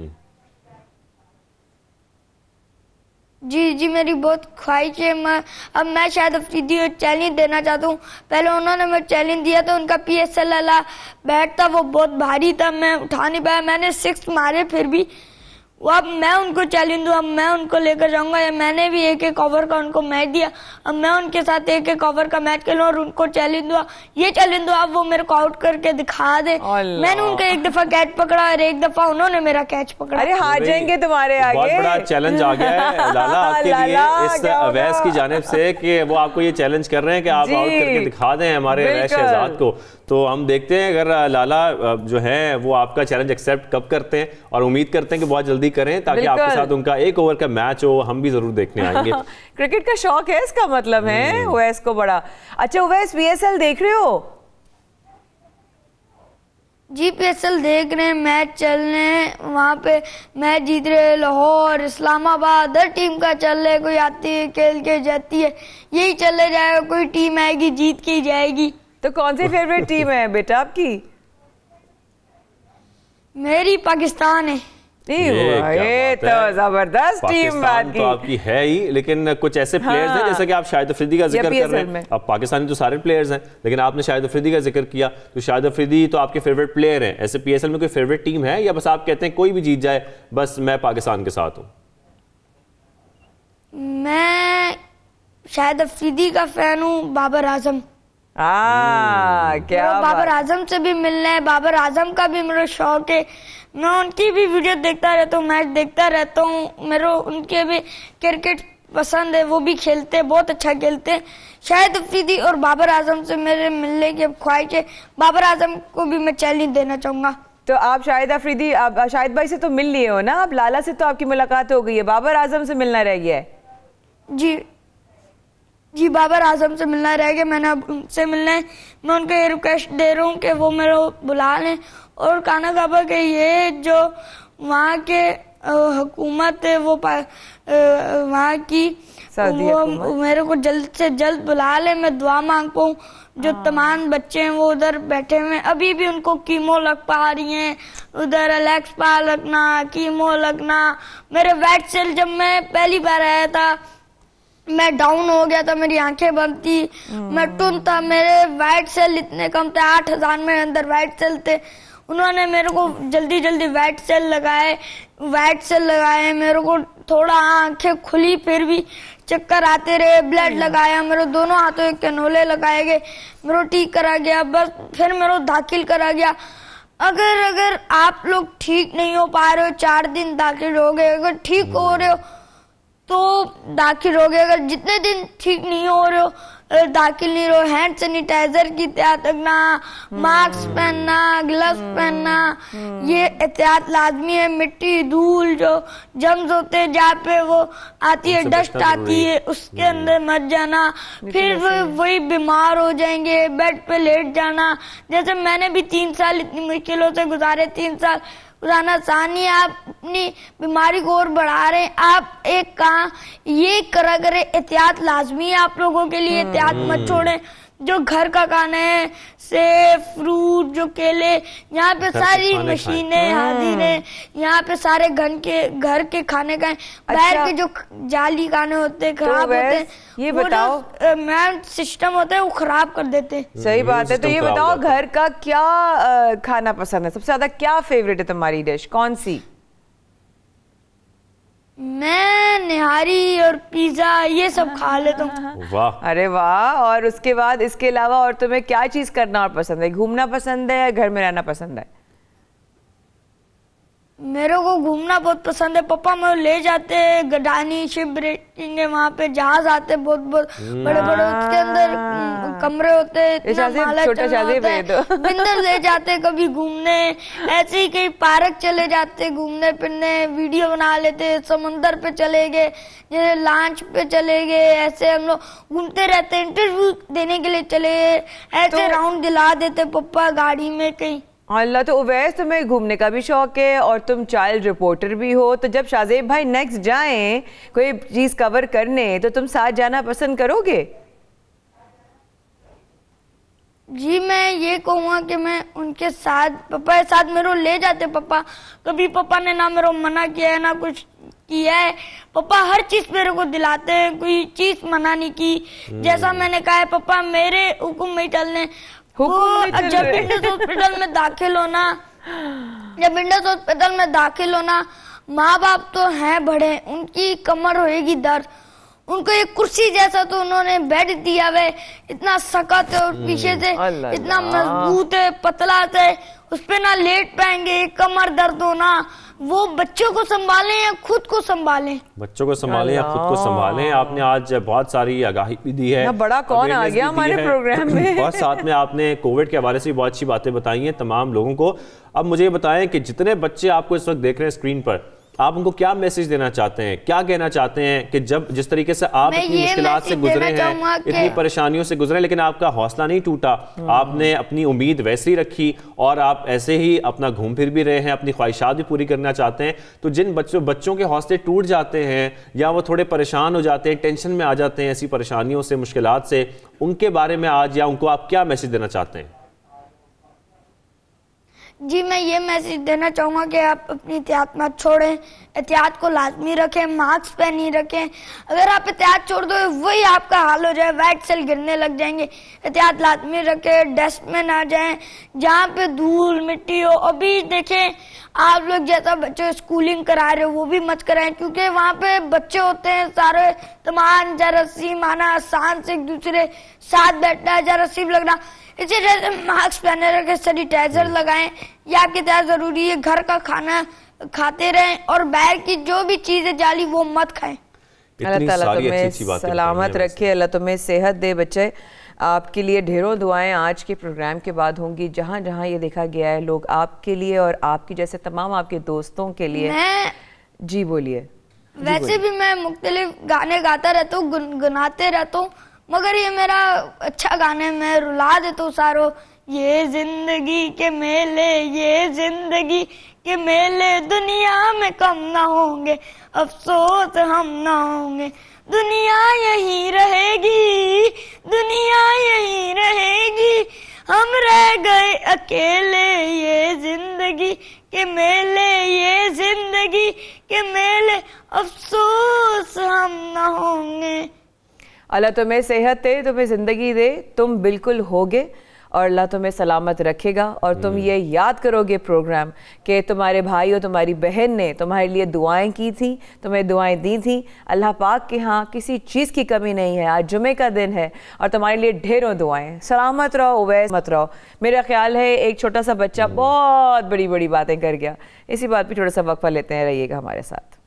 जी जी, मेरी बहुत ख्वाहिश है। मैं अब मैं शायद अफरीदी को चैलेंज देना चाहता हूँ। पहले उन्होंने मैं चैलेंज दिया था, उनका पी एस एल वाला बैट था, वो बहुत भारी था, मैं उठा नहीं पाया, मैंने सिक्स मारे फिर भी। वो अब मैं उनको चैलेंज दूँ, अब मैं उनको लेकर जाऊंगा। या मैंने भी एक एक ओवर का उनको मैच दिया, अब मैं उनके साथ एक एक ओवर का मैच खेलूँ और उनको चैलेंज दूँ, ये चैलेंज दूँ अब वो मेरे को आउट करके दिखा दे। मैंने उनका एक दफा कैच पकड़ा और एक दफा उन्होंने मेरा कैच पकड़ा। अरे हार जाएंगे तुम्हारे आगे। बहुत बड़ा चैलेंज आ गया है लाला आपके लिए इस अवैस की जानिब से कि वो आपको ये चैलेंज कर रहे हैं कि आप आउट करके दिखा दें हमारे अवैस शहजाद को। तो हम देखते हैं अगर लाला जो है वो आपका चैलेंज एक्सेप्ट कब करते हैं, और उम्मीद करते हैं कि बहुत जल्दी करें ताकि आपके साथ उनका एक ओवर का मैच हो, हम भी जरूर देखने आएंगे। क्रिकेट का शौक है इसका मतलब है उवैस को बड़ा। अच्छा उवैस, पी एस एल देख रहे हो? जी पी एस एल देख रहे हैं, मैच चल रहे हैं, वहाँ पे मैच जीत रहे, लाहौर, इस्लामाबाद, हर टीम का चल रहा है, कोई आती है खेल के जाती है, यही चले जाएगा, कोई टीम आएगी जीत के ही जाएगी। तो कौन सी फेवरेट टीम है बेटा आपकी? मेरी पाकिस्तान है। ये तो जबरदस्त टीम बात की। तो आपकी है ही, लेकिन कुछ ऐसे प्लेयर्स हैं जैसे कि आप शाहिद अफरीदी का जिक्र कर रहे हैं। अब पाकिस्तानी तो सारे प्लेयर्स हैं, लेकिन आपने शाहिद अफरीदी का जिक्र किया, तो शाहिद अफरीदी तो आपके फेवरेट प्लेयर हैं। ऐसे पी एस एल में कोई फेवरेट टीम है या बस आप कहते हैं कोई भी जीत जाए बस मैं पाकिस्तान के साथ हूँ? मैं शाहिद अफरीदी का फैन हूँ, बाबर आजम। आ, क्या बाबर आजम से भी मिलना है, बाबर आजम का भी मेरा शौक है, मैं उनकी भी वीडियो देखता रहता हूँ, मैच देखता रहता हूँ, मेरे उनके भी क्रिकेट पसंद है, वो भी खेलते हैं, बहुत अच्छा खेलते हैं। शाहिद अफरीदी और बाबर आजम से मेरे मिलने की ख्वाहिश है, बाबर आजम को भी मैं चैलेंज देना चाहूँगा। तो आप शाहिद अफरीदी, आप शाहिद भाई से तो मिल लिए हो ना, अब लाला से तो आपकी मुलाकात हो गई है, बाबर आजम से मिलना रह गया है? जी जी बाबर आजम से मिलना रह गया, मैंने अब उनसे मिलना है। मैं उनको ये रिक्वेस्ट दे रहा हूँ कि वो मेरे बुला लें और खाना काबा के ये जो वहाँ के हुकूमत है वो वहाँ की वो मेरे को जल्द से जल्द बुला ले, मैं दुआ मांग पाऊँ। जो तमाम बच्चे हैं वो उधर बैठे हुए हैं, अभी भी उनको कीमो लग पा रही हैं, उधर एलेक्स पा लगना, कीमो लगना। मेरे वेट सेल जब मैं पहली बार आया था मैं डाउन हो गया था, मेरी आंखें बंद थी, मैं टुन था, मेरे वाइट सेल इतने कम थे, आठ हजार मेरे अंदर वाइट सेल थे। उन्होंने मेरे को जल्दी जल्दी वाइट सेल लगाए वाइट सेल लगाए मेरे को थोड़ा आंखें खुली, फिर भी चक्कर आते रहे, ब्लड लगाया, मेरे दोनों हाथों के कैनोले लगाए गए, मेरे ठीक करा गया, बस फिर मेरे दाखिल करा गया। अगर अगर आप लोग ठीक नहीं हो पा रहे हो, चार दिन दाखिल हो गए, अगर ठीक हो रहे हो तो दाखिल हो गए, अगर जितने दिन ठीक नहीं हो रहे हो दाखिल नहीं रहो। हैंड सैनिटाइजर की एहतियात रखना, मास्क पहनना, ग्लव्स पहनना, ये एहतियात लाजमी है। मिट्टी धूल जो जम्स होते हैं जहाँ पे वो आती है, डस्ट आती है, उसके अंदर मत जाना, फिर वही बीमार हो जाएंगे। बेड पे लेट जाना, जैसे मैंने भी तीन साल इतनी मुश्किलों से गुजारे, तीन साल गुजारना आसान नहीं है, आप अपनी बीमारी को और बढ़ा रहे हैं। आप एक काम ये करा करें, एहतियात लाजमी है आप लोगों के लिए, एहतियात मत छोड़ें। जो घर का खाना है, सेब, फ्रूट, जो केले, यहाँ पे सारी मशीनें हाजिर हैं, यहाँ पे सारे घर के घर के खाने का बाहर के जो जाली खाने होते हैं, खराब होते हैं, ये बताओ मैम सिस्टम होता है वो खराब कर देते हैं। सही बात है। तो ये बताओ घर का क्या आ, खाना पसंद है, सबसे ज्यादा क्या फेवरेट है तुम्हारी डिश, कौन सी? मैं निहारी और पिज्जा ये सब खा लेता हूँ। वाह, अरे वाह। और उसके बाद इसके अलावा और तुम्हें क्या चीज करना और पसंद है? घूमना पसंद है या घर में रहना पसंद है? मेरे को घूमना बहुत पसंद है। पापा मुझे ले जाते हैं, गडानी शिप रेटिंग है, वहाँ पे जहाज आते हैं बहुत बहुत बड़े बड़े, उसके अंदर कमरे होते हैं, बिंदर ले जाते हैं कभी घूमने, ऐसे ही कहीं पार्क चले जाते घूमने फिरने, वीडियो बना लेते, समुंदर पे चले गए, जैसे लॉन्च पे चले गए, ऐसे हम लोग घूमते रहते, इंटरव्यू देने के लिए चले गए, ऐसे राउंड दिला देते पापा गाड़ी में कहीं। अल्लाह। तो उवैस तुम्हें घूमने का भी शौक है और तुम चाइल्ड रिपोर्टर भी हो, तो जब शाहजेब भाई नेक्स्ट जाएं कोई चीज कवर करने तो तुम साथ जाना पसंद करोगे? जी मैं ये कहूँगा कि मैं उनके साथ, पापा के साथ मेरे को ले जाते पापा, कभी पापा ने ना मेरे को मना किया है ना कुछ किया है। पापा हर चीज मेरे को दिलाते हैं, कोई चीज मना नहीं की। जैसा मैंने कहा है पापा मेरे हुक्म में चलने, जब इंडस हॉस्पिटल में दाखिल होना जब इंडस हॉस्पिटल में दाखिल होना माँ बाप तो हैं बड़े, उनकी कमर होएगी दर्द, उनको एक कुर्सी जैसा तो उन्होंने बेड दिया हुआ, इतना सख्त है और पीछे से इतना मजबूत है, पतला है, उस पे ना लेट पाएंगे, कमर दर्द होना। वो बच्चों को संभालें या खुद को संभालें? बच्चों को संभालें या खुद को संभालें। आपने आज बहुत सारी आगाही भी दी है, बड़ा कौन आ गया हमारे प्रोग्राम में और साथ में आपने कोविड के हवाले से भी बहुत अच्छी बातें बताई हैं तमाम लोगों को। अब मुझे ये बताएं कि जितने बच्चे आपको इस वक्त देख रहे हैं स्क्रीन पर, आप उनको क्या मैसेज देना चाहते हैं, क्या कहना चाहते हैं कि जब जिस तरीके से आप इतनी मुश्किलात से गुजरे हैं, इतनी परेशानियों से गुजरे, लेकिन आपका हौसला नहीं टूटा, आपने अपनी उम्मीद वैसे ही रखी और आप ऐसे ही अपना घूम फिर भी रहे हैं, अपनी ख्वाहिशात भी पूरी करना चाहते हैं। तो जिन बच्चों बच्चों के हौसले टूट जाते हैं या वो थोड़े परेशान हो जाते हैं, टेंशन में आ जाते हैं ऐसी परेशानियों से, मुश्किलात से, उनके बारे में आज या उनको आप क्या मैसेज देना चाहते हैं? जी मैं ये मैसेज देना चाहूँगा कि आप अपनी एहतियात मत छोड़ें, एहतियात को लाजमी रखें, मास्क पहनी रखें। अगर आप एहतियात छोड़ दो वही आपका हाल हो जाए, वाइट सेल गिरने लग जाएंगे। एहतियात लाजमी रखें, डस्ट में ना जाएं, जहाँ पे धूल मिट्टी हो। अभी देखें आप लोग जैसा बच्चों स्कूलिंग करा रहे हो वो भी मत कराएं, क्योंकि वहाँ पे बच्चे होते हैं सारे तमाम जरासीम आना, आसान से एक दूसरे साथ बैठना, जरासीम लगना। इसी तरह से मास्क पहने रखें, सैनिटाइजर लगाएं, ये आपके तहत जरूरी है। घर का खाना खाते रहें और बाहर की जो भी चीजें जाली वो मत खाएं। अल्लाह ताला तुम्हें सलामत रखे, अल्लाह तुम्हें सेहत दे। बच्चे आपके लिए ढेरों दुआएं आज के प्रोग्राम के बाद होंगी। जहाँ जहाँ ये देखा गया है लोग आपके लिए और आपकी जैसे तमाम आपके दोस्तों के लिए। मैं जी बोलिए। वैसे भी मैं मुख्तलिफ गाने गाता रहता हूँ, गुनगुनाते रहता हूँ, मगर ये मेरा अच्छा गाना है, मैं रुला देता हूँ सारो। ये जिंदगी के मेले, ये जिंदगी के मेले, दुनिया में कम ना होंगे, अफसोस हम ना होंगे। दुनिया यही रहेगी, दुनिया यही रहेगी, हम रह गए अकेले। ये जिंदगी के मेले, ये जिंदगी के मेले, अफसोस हम ना होंगे। अल्लाह तुम्हें सेहत दे, तुम्हें ज़िंदगी दे, तुम बिल्कुल होगे और अल्लाह तुम्हें सलामत रखेगा। और तुम ये याद करोगे प्रोग्राम कि तुम्हारे भाई और तुम्हारी बहन ने तुम्हारे लिए दुआएं की थी, तुम्हें दुआएं दी थी। अल्लाह पाक के यहाँ किसी चीज़ की कमी नहीं है। आज जुमे का दिन है और तुम्हारे लिए ढेरों दुआएं। सलामत रहो, उवैस मत रहो। मेरा ख्याल है एक छोटा सा बच्चा बहुत बड़ी बड़ी बातें कर गया। इसी बात पर थोड़ा सा वक्फा लेते हैं, रहिएगा हमारे साथ।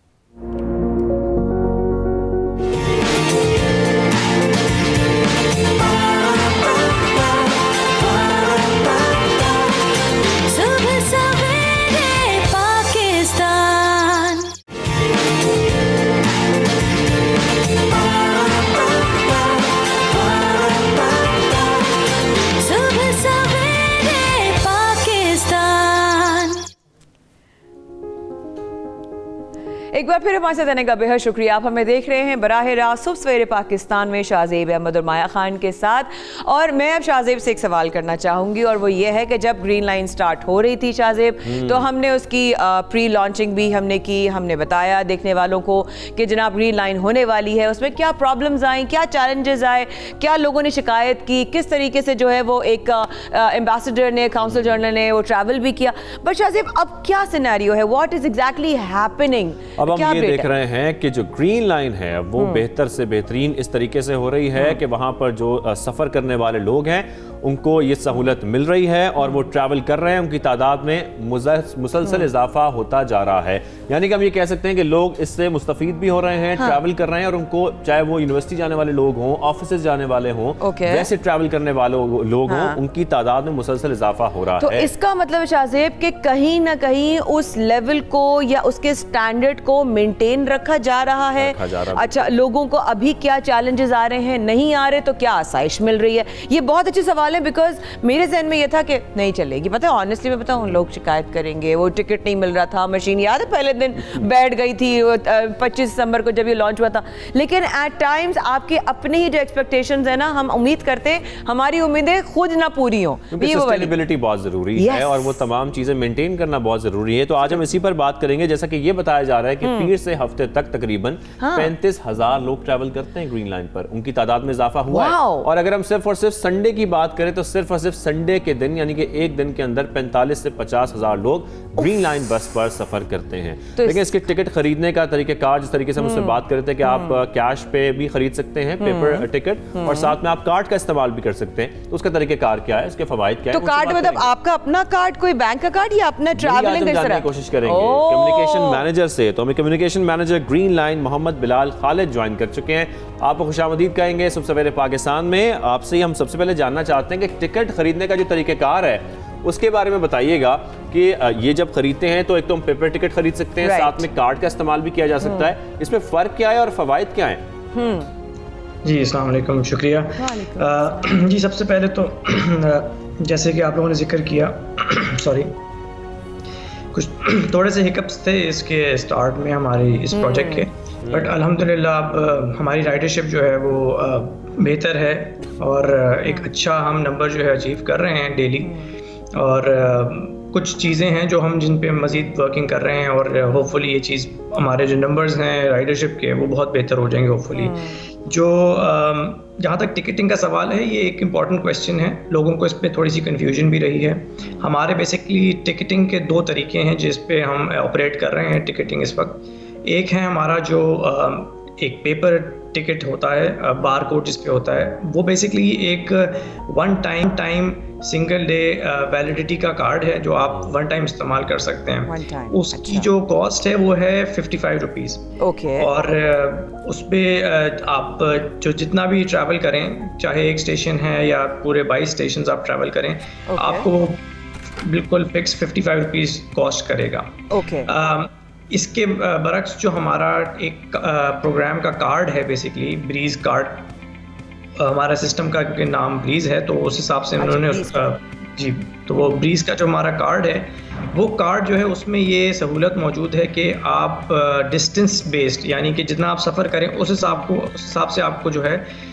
एक बार फिर हमारे साथ आने का बेहद शुक्रिया। आप हमें देख रहे हैं बराह रास्त सुबह सवेरे पाकिस्तान में शाहजेब अहमद और माया खान के साथ। और मैं अब शाहजेब से एक सवाल करना चाहूँगी और वो ये है कि जब ग्रीन लाइन स्टार्ट हो रही थी शाहजेब, तो हमने उसकी प्री लॉन्चिंग भी हमने की, हमने बताया देखने वालों को कि जनाब ग्रीन लाइन होने वाली है, उसमें क्या प्रॉब्लम्स आई, क्या चैलेंजेस आए, क्या लोगों ने शिकायत की, किस तरीके से जो है वो एक एम्बेसडर ने, काउंसिल जनरल ने वो ट्रैवल भी किया। बट शाहजेब अब क्या सिनेरियो है, व्हाट इज एग्जैक्टली हैपनिंग? अब हम ये देख रहे हैं कि जो ग्रीन लाइन है वो बेहतर से बेहतरीन इस तरीके से हो रही है कि वहां पर जो सफर करने वाले लोग हैं उनको ये सहूलत मिल रही है और वो ट्रैवल कर रहे हैं, उनकी तादाद में मुसलसल इजाफा होता जा रहा है। यानी कि हम ये कह सकते हैं कि लोग इससे मुस्तफीद भी हो रहे हैं, हाँ। ट्रैवल कर रहे हैं और उनको चाहे वो यूनिवर्सिटी जाने वाले लोग हों, ऑफिस जाने वाले हों, वैसे ट्रैवल करने वाले लोग हों, उनकी तादाद में मुसलसल इजाफा हो रहा तो है। इसका मतलब शाहजेब कि कहीं ना कहीं उस लेवल को या उसके स्टैंडर्ड को मेंटेन रखा जा रहा है। जा रहा अच्छा, लोगों को अभी क्या चैलेंजेस आ रहे हैं, नहीं आ रहे तो क्या आसाइश मिल रही है? ये बहुत अच्छे सवाल है, बिकॉज मेरे जहन में ये था कि नहीं चलेगी। पता है ऑनेस्टली मैं बताऊं, लोग शिकायत करेंगे, वो टिकट नहीं मिल रहा था, मशीन याद है पहले दिन बैठ गई थी पच्चीस दिसंबर को जब ये लॉन्च हुआ था। लेकिन एट टाइम्स आपके अपने ही जो एक्सपेक्टेशंस है ना, हम उम्मीद करते हैं हमारी उम्मीदें खुद ना पूरी हो। सस्टेनेबिलिटी बहुत जरूरी yes. है और वो तमाम चीजें मेंटेन करना बहुत जरूरी है। तो आज हम इसी पर बात करेंगे। जैसा कि ये बताया जा रहा है कि पीर से हफ्ते तक तकरीबन पैंतीस हजार लोग ट्रैवल करते हैं ग्रीन लाइन पर, उनकी तादाद में इजाफा हुआ है। और अगर हम सिर्फ और सिर्फ संडे की बात करें तो सिर्फ और सिर्फ संडे के दिन यानी कि एक दिन के अंदर पैंतालीस से पचास हजार लोग ग्रीन लाइन बस पर सफर करते हैं। तो लेकिन इसके टिकट खरीदने का तरीकेकार, जिस तरीके से हम उससे बात कर रहे थे कि आप कैश पे भी खरीद सकते हैं पेपर टिकट और साथ में आप कार्ड का इस्तेमाल भी कर सकते हैं, तो उसका तरीकेकार क्या है, उसके फवाइद क्या है? तो कार्ड मतलब आपका अपना कार्ड, कोई बैंक का कार्ड या अपना ट्रैवलिंग का? जानने की कोशिश करेंगे कम्युनिकेशन मैनेजर से। तो हमें communication manager green line Mohammad Bilal Khalid join कर चुके हैं। आपको खुशामदीद कहेंगे सुबह सवेरे पाकिस्तान में। आपसे हम सबसे पहले जानना चाहते हैं कि टिकट खरीदने का जो तरीकेकार है उसके बारे में बताइएगा कि ये जब खरीदते हैं तो एक तो हम पेपर टिकट खरीद सकते हैं, साथ में कार्ड का इस्तेमाल भी किया जा सकता है, इसमें फ़र्क क्या है और फ़वाइद क्या हैं? जी अस्सलाम वालेकुम, शुक्रिया। जी सबसे पहले तो जैसे कि आप लोगों ने जिक्र किया सॉरी कुछ थोड़े से हिकअप्स थे इसके स्टार्ट में हमारी इस प्रोजेक्ट के, बट अल्हम्दुलिल्लाह अब हमारी राइडरशिप जो है वो बेहतर है और एक अच्छा हम नंबर जो है अचीव कर रहे हैं डेली। और कुछ चीज़ें हैं जो हम जिन पे मज़ीद वर्किंग कर रहे हैं और होपफुली ये चीज़ हमारे जो नंबर्स हैं राइडरशिप के वो बहुत बेहतर हो जाएंगे होपफुली। जो जहाँ तक टिकटिंग का सवाल है ये एक इम्पॉर्टेंट क्वेश्चन है, लोगों को इस पर थोड़ी सी कन्फ्यूजन भी रही है। हमारे बेसिकली टिकटिंग के दो तरीके हैं जिस पे हम ऑपरेट कर रहे हैं टिकटिंग इस वक्त। एक है हमारा जो एक पेपर टिकट होता है, बार कोड जिस पे होता है, वो बेसिकली एक one time time single day validity का कार्ड है जो आप वन टाइम इस्तेमाल कर सकते हैं। उसकी अच्छा। जो कॉस्ट है वो है फिफ्टी फाइव रुपीज़। ओके। और उस पर आप जो जितना भी ट्रैवल करें, चाहे एक स्टेशन है या पूरे बाईस स्टेशन आप ट्रैवल करें, okay. आपको बिल्कुल fix fifty five rupees cost करेगा। ओके। इसके बरक्स जो हमारा एक प्रोग्राम का कार्ड है बेसिकली ब्रीज कार्ड, हमारा सिस्टम का क्योंकि नाम ब्रीज है तो उस हिसाब से उन्होंने उसका जी तो वो ब्रीज का जो हमारा कार्ड है वो कार्ड जो है उसमें ये सहूलत मौजूद है कि आप डिस्टेंस बेस्ड यानी कि जितना आप सफ़र करें उस हिसाब को उस हिसाब से आपको जो है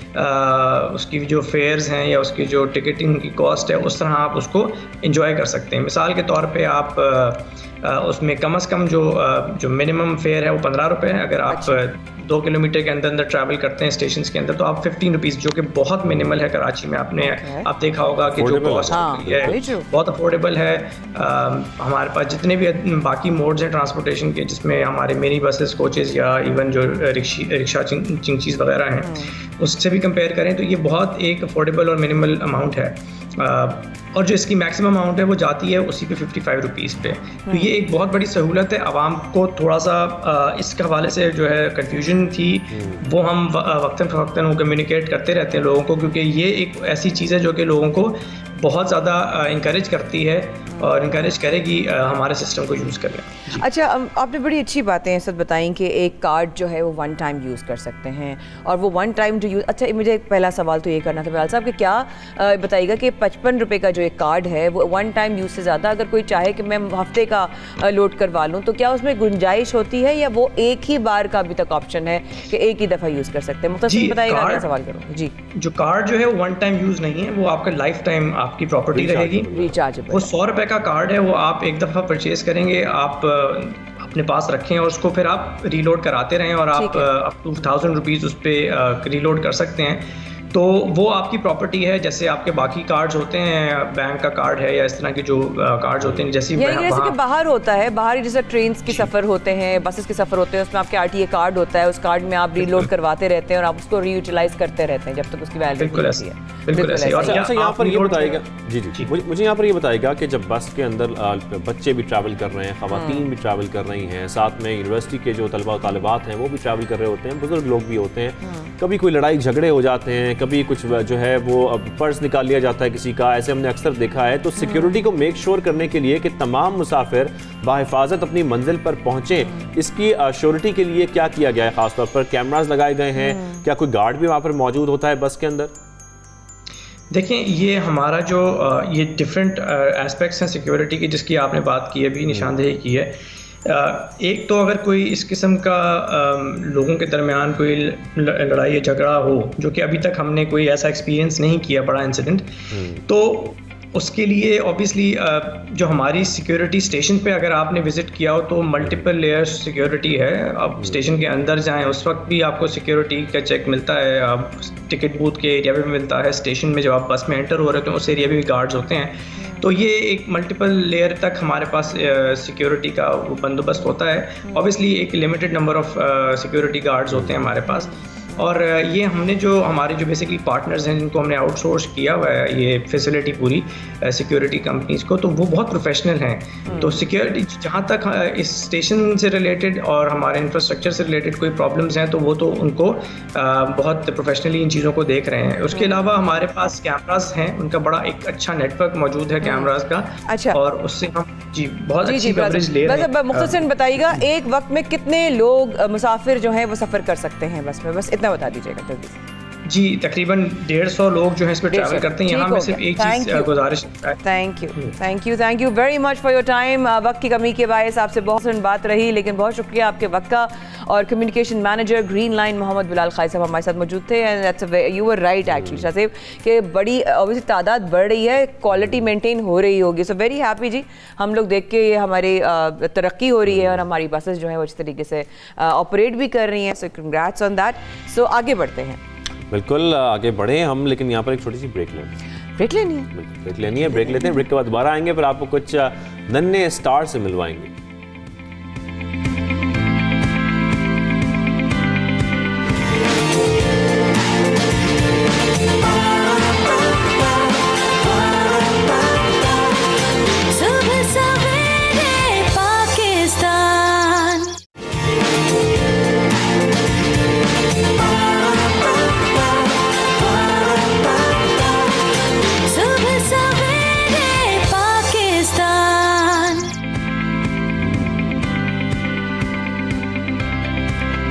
आ, उसकी जो फेयर्स हैं या उसकी जो टिकटिंग की कॉस्ट है उस तरह आप उसको एंजॉय कर सकते हैं। मिसाल के तौर पे आप आ, उसमें कम से कम जो आ, जो मिनिमम फेयर है वो पंद्रह रुपये है। अगर आप दो किलोमीटर के अंदर अंदर ट्रैवल करते हैं स्टेशन के अंदर तो आप फिफ्टीन रुपीज़ जो कि बहुत मिनिमल है कराची में। आपने okay. आप देखा होगा कि जो कॉस्ट है बहुत अफोर्डेबल है। आ, हमारे पास जितने भी बाकी मोड्स हैं ट्रांसपोर्टेशन के जिसमें हमारे मिनी बसेस कोचेज़ या इवन जो रिक्शी रिक्शा चिंचीज़ वगैरह हैं उससे भी कंपेयर करें तो ये बहुत एक अफोर्डेबल और मिनिमल अमाउंट है। आ, और जो इसकी मैक्सिमम अमाउंट है वो जाती है उसी पे फिफ्टी फाइव रुपीज़ पे। तो ये एक बहुत बड़ी सहूलत है। आवाम को थोड़ा सा आ, इसके हवाले से जो है कन्फ्यूजन थी वो हम वक्तन फ़वक्तन वो कम्युनिकेट करते रहते हैं लोगों को क्योंकि ये एक ऐसी चीज़ है जो कि लोगों को बहुत ज़्यादा इंकरेज करती है और इंकरेज करेगी हमारे सिस्टम को यूज़ करने। अच्छा, आपने बड़ी अच्छी बातें सब बताई कि एक कार्ड जो है वो वन टाइम यूज़ कर सकते हैं और वो वन टाइम जो यूज़ अच्छा मुझे एक पहला सवाल तो ये करना था बिलाल साहब कि क्या बताइएगा कि पचपन रुपये का जो एक कार्ड है वो वन टाइम यूज़ से ज़्यादा अगर कोई चाहे कि मैं हफ्ते का लोड करवा लूँ तो क्या उसमें गुंजाइश होती है या वो एक ही बार का अभी तक ऑप्शन है कि एक ही दफ़ा यूज़ कर सकते हैं? मुख्तसर बताइएगा, क्या सवाल करूँ जी। जो कार्ड जो है वो वन टाइम यूज़ नहीं है, वो आपका लाइफ टाइम आपकी प्रॉपर्टी रहेगी। रिचार्जेबल वो सौ रुपये का कार्ड है, वो आप एक दफ़ा परचेज करेंगे, आप अपने पास रखें और उसको फिर आप रीलोड कराते रहें और आप अप टू थाउजेंड रुपीज़ उस पर रीलोड कर सकते हैं। तो वो आपकी प्रॉपर्टी है जैसे आपके बाकी कार्ड्स होते हैं, बैंक का कार्ड है या इस तरह के जो कार्ड्स होते हैं जैसे जैसे कि बाहर होता है, बाहर जैसे ट्रेन के सफ़र होते हैं, बसेस के सफ़र होते हैं, उसमें आपके आरटीए कार्ड होता है, उस कार्ड में आप रीलोड करवाते रहते हैं और आप उसको रीयूटिलाइज करते रहते हैं जब तक उसकी वैलिडिटी होती है। बिल्कुल ऐसे। अच्छा, यहाँ पर ये बताएगा जी जी मुझे यहाँ पर ये बताएगा कि जब बस के अंदर बच्चे भी ट्रैवल कर रहे हैं, ख़वातीन भी ट्रैवल कर रही हैं, साथ में यूनिवर्सिटी के जो तलबा तालिबात हैं वो भी ट्रैवल कर रहे होते हैं, बुजुर्ग लोग भी होते हैं, कभी कोई लड़ाई झगड़े हो जाते हैं, कभी कुछ जो है वो पर्स निकाल लिया जाता है किसी का, ऐसे हमने अक्सर देखा है। तो सिक्योरिटी को मेक श्योर करने के लिए कि तमाम मुसाफिर बाहिफाजत अपनी मंजिल पर पहुंचें, इसकी श्योरिटी के लिए क्या किया गया है? खासतौर पर कैमरास लगाए गए हैं, क्या कोई गार्ड भी वहाँ पर मौजूद होता है बस के अंदर? देखें, ये हमारा जो ये डिफरेंट एस्पेक्ट्स हैं सिक्योरिटी की जिसकी आपने बात की है, अभी निशानदेही की है। एक तो अगर कोई इस किस्म का लोगों के दरमियान कोई लड़ाई या झगड़ा हो जो कि अभी तक हमने कोई ऐसा एक्सपीरियंस नहीं किया बड़ा इंसिडेंट, तो उसके लिए ऑब्वियसली जो हमारी सिक्योरिटी स्टेशन पे अगर आपने विज़िट किया हो तो मल्टीपल लेयर सिक्योरिटी है। आप स्टेशन के अंदर जाएं उस वक्त भी आपको सिक्योरिटी का चेक मिलता है, आप टिकट बूथ के एरिया में भी मिलता है, स्टेशन में जब आप बस में एंटर हो रहे हो तो उस एरिया में भी गार्ड्स होते हैं। तो ये एक मल्टीपल लेयर तक हमारे पास सिक्योरिटी का बंदोबस्त होता है। ऑब्वियसली एक limited number of security guards होते हैं हमारे पास, और ये हमने जो हमारे जो बेसिकली पार्टनर्स हैं जिनको हमने आउटसोर्स किया हुआ है ये फैसिलिटी पूरी सिक्योरिटी कंपनीज को, तो वो बहुत प्रोफेशनल हैं। तो सिक्योरिटी जहाँ तक इस स्टेशन से रिलेटेड और हमारे इंफ्रास्ट्रक्चर से रिलेटेड कोई प्रॉब्लम्स हैं तो वो तो उनको बहुत प्रोफेशनली इन चीज़ों को देख रहे हैं। उसके अलावा हमारे पास कैमरास हैं, उनका बड़ा एक अच्छा नेटवर्क मौजूद है कैमरास का। अच्छा, और उससे हम जी बहुत अच्छी कवरेज ले रहे हैं। मुख्तसरन बताइएगा एक वक्त में कितने लोग मुसाफिर जो हैं वो सफ़र कर सकते हैं बस में, बस इतना बता दीजिएगा जल्दी से। जी तकरीबन डेढ़ सौ लोग जो है इस पर ट्रैवल करते हैं। यहाँ में सिर्फ एक चीज़ गुजारिश है। Thank you thank you thank you very much for your time. वक्त की कमी के बायस आपसे बहुत सी बात रही, लेकिन बहुत शुक्रिया आपके वक्त का। और communication manager green line Mohammad Bilal खाई साहब हमारे साथ मौजूद थे। And that's you were right actually Shah साहब कि बड़ी ऑब्वियसली तादाद बढ़ रही है, क्वालिटी मेंटेन हो रही होगी। सो वेरी हैप्पी जी, हम लोग देख के ये हमारी तरक्की हो रही है और हमारी बसेस जो है वो अच्छी तरीके से ऑपरेट भी कर रही हैं। So congrats on that. So आगे बढ़ते हैं, बिल्कुल आगे बढ़े हम, लेकिन यहाँ पर एक छोटी सी ब्रेक लें ब्रेक लेनी है ब्रेक लेनी है ब्रेक लेते हैं। ब्रेक के बाद दोबारा आएंगे, फिर आपको कुछ नन्हे स्टार से मिलवाएंगे।